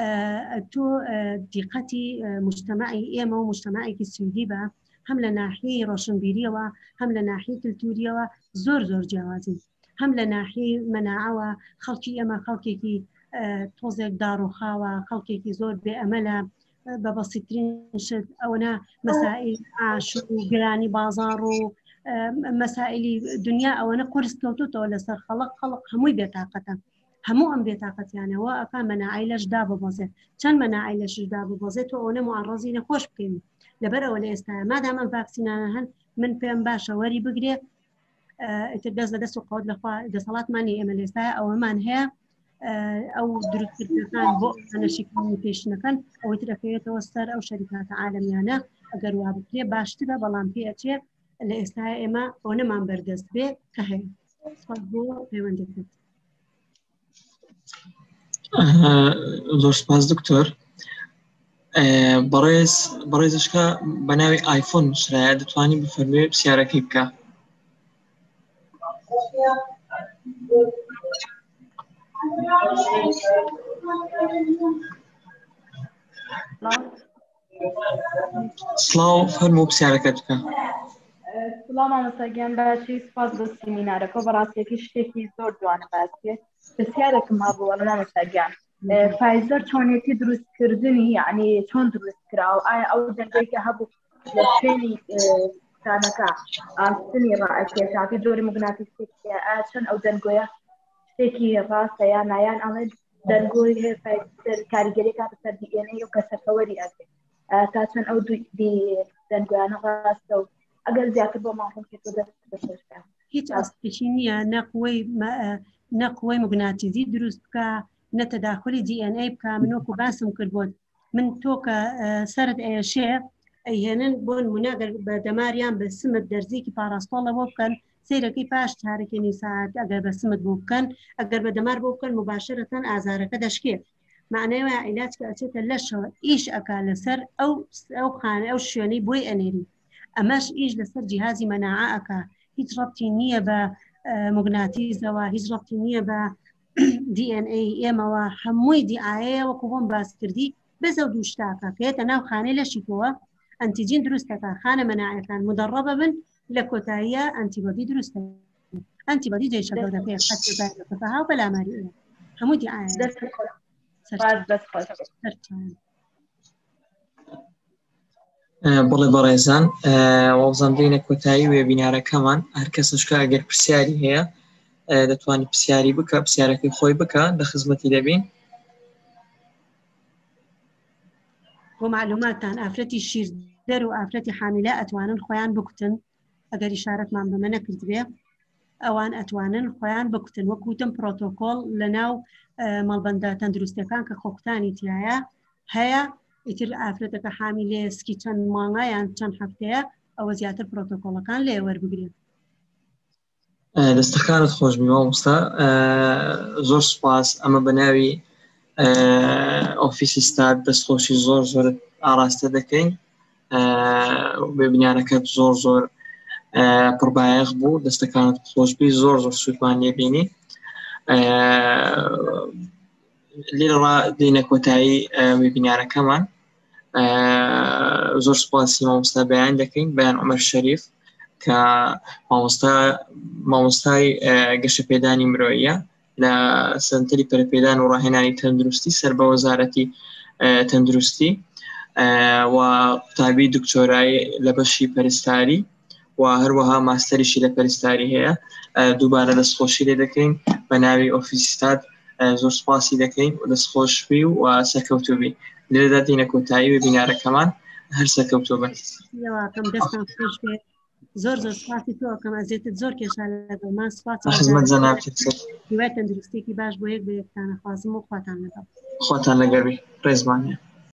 تو دقتي مجتمعي ايما ومجتمعي كسويدي با هم لناحية روشنبيرية وهم لناحية كالتورية زور زور جوازي هم لناحية مناعة خلقي اما خلقي كي توزيق دارو خاوة خلقي كي زور بأملة ببسيطين شد اونا مسائل عاشو قراني بازارو مسائل دنيا او انا كورس كوتو ولا صار خلق خلق هموي بطاقته همو ام بطاقه يعني واقع مناعي لش دابه بوزه كان مناعي لش دابه بوزه تو انا معرضين خوش بكين لبر ولا استا ما دام فاكسينان من فين باشا وري بقري تدز دس قود لخوا اذا صلات ماني ام استا او مان هي او درت كان بو انا شي كوميونيكيشن كان او تركيه توسر او شركات عالميه اگر وابكي باش تبا بلان بي اتش الإساءة إما ونمان بردست بي كهي صدبو بيوندكت زور سپاس دکتۆر بەڕێز بەڕێزشکە بە ناوی ئایفۆن نووسرایە دەتوانانی بفەرموێ پرسیارەکەی بکە. سڵاو فەرموو پرسیارەکەت بکە. سڵام مامۆستاگیان باشی سپاس بۆ سیمینارەکە بەڕاستیەکەی شتێکی زۆر جوانە باسیێ پرسیارێکم هەبوو وەڵام مامۆستاگیان فایزەر چۆنێتی دروستکردنی یعنی چۆن دروست کراوە ئایا ئەو دەنگەیەکە هەبوو لە شوێنی کانەکە ئاستنی ڕائکێشاتی جۆری موگناتیسێکی ئایا چەند ئەو دەنگۆیە شتێکی ڕاستە یان نایان ئەڵێ دەنگۆی هەیە فایزەر کاریگەری کاتە سەر دی ئێن ئەی و کەسەکەوەری ئەکرێ تا چەند ئەو دەنگویانە ڕاستە و ئەگەر زیاتر بۆ ماڵم کێتۆ دەست بەسەرکە هیچ ئاستێکی نییە نەقوەی نەقوەی موگناتیزی دروست بکە نە تەداخلی دی ئێن ئەی بکە من وەکو باسم کرد بۆت من تۆ کە سەرت ئێشێ ئەیهێنن بۆ نمونەگەر بە دەماریان بە سمت دەرزێکی پاراستۆڵەوە بکەن سیرەکەی پاش چارەکەنی ساعت ئەگەر بە سمت بۆ بکەن ئەگەر بە دەمار بۆ بکەن مباشرەتەن ئازارەکە دەشکێت معنەوە عیلاج کە ئەچێتە لەشەوە ئیش ئەکا لەسەر ئەو ئەو خانە ئەو شوێنەی بۆی ئەنێری ئەمەش ئیش لەسەر جیهازی مەناعە ئەکا هیچ ڕەبتی نییە بە موگناتیزەوە هیچ ڕەبتی نییە بە دی ئێن ئەی ئێمەوە هەمووی دیئایەیە وەکو بۆم باس کردی بەزە و دوو شتاکە کێتە ناو خانەی لەشیکەوە ئەنتیجین دروستەکە خانە مەناعەکان مدەڕەبە بن لە کۆتاییە ئەنتیبۆدی دروستە ئەنتیبۆدی جێی شەکەوتەکەی خەتێبایەکە هاو بەلاماری هەموو دیئایە بڵێ بەڕێزان وەڵزاندەینە کۆتایی وێبینارەکەمان هەر کەسشکە ئەگەر پرسیاری هەیە دەتوانێت پرسیاری بکە پرسیارەکەی خۆی بکە لە خزمەتی دەبین. بۆ معلوماتان ئافرەتی شیردەر و ئافرەتی حامیلە ئەتوانن خۆیان بکوتن ئەگەر ئیشارەتمان بەمە نەکرد بێ ئەوان ئەتوانن خۆیان بکوتن وەکوتم پرۆتۆکۆڵ لە ناو مەڵبەندە تەندروستەکان کە خۆکتانی تایە هەیە ئیتر ئافرەتەکە حامیلێ سکی چەند مانگایان چەند هەفتەیە ئەوە زیاتر پرۆتۆکۆڵەکان لێ وەربگرێت. دەستەکانت خۆشبی مامۆستا زۆر سوپاس ئەمە بە ناوی ئۆفیسی ستات دەستخۆشی زۆر زۆر ئاراستە دەکەین وێبینارەکەت زۆر زۆر پڕبایەخ بوو دەستەکانت خۆشبی زۆر زۆر سوودمان لێبینی لێرە دێنە کۆتایی وێبینارەکەمان زۆر سوپاسی مامۆستا بەیان دەکەین بەیان عومەر شەریف کە مامۆستای گەشە پێدانی مرۆییە لە سنتەری پەرپێدان و ڕاهێنانی تەندروستی سەر بە وەزارەتی تەندروستی و قوتابی دکتۆرایی لە بەشی پەرستاری و هەروەها ماستەریشی لە پەرستاری هەیە دووبارە دەستخۆشی لێ دەکەین بە ناوی ئۆفیسی ستات زۆر سوپاسی دەکەین و دەستخۆشبی و سەرکەوتوبی لێرەدا دێنە کۆتایی وێبینارەکەمان هەر سەرکەوتوو بن. زۆر زۆر سپاسی تۆکەم ئەزێتت زۆر کێشا لەگەڵمان سپاس هیوای تەندروستێکی باش بۆ یەک بە یەکتانە خوازم و خواتان لەگەڵ خواتان لەگەڵ بێ ڕێزمانە.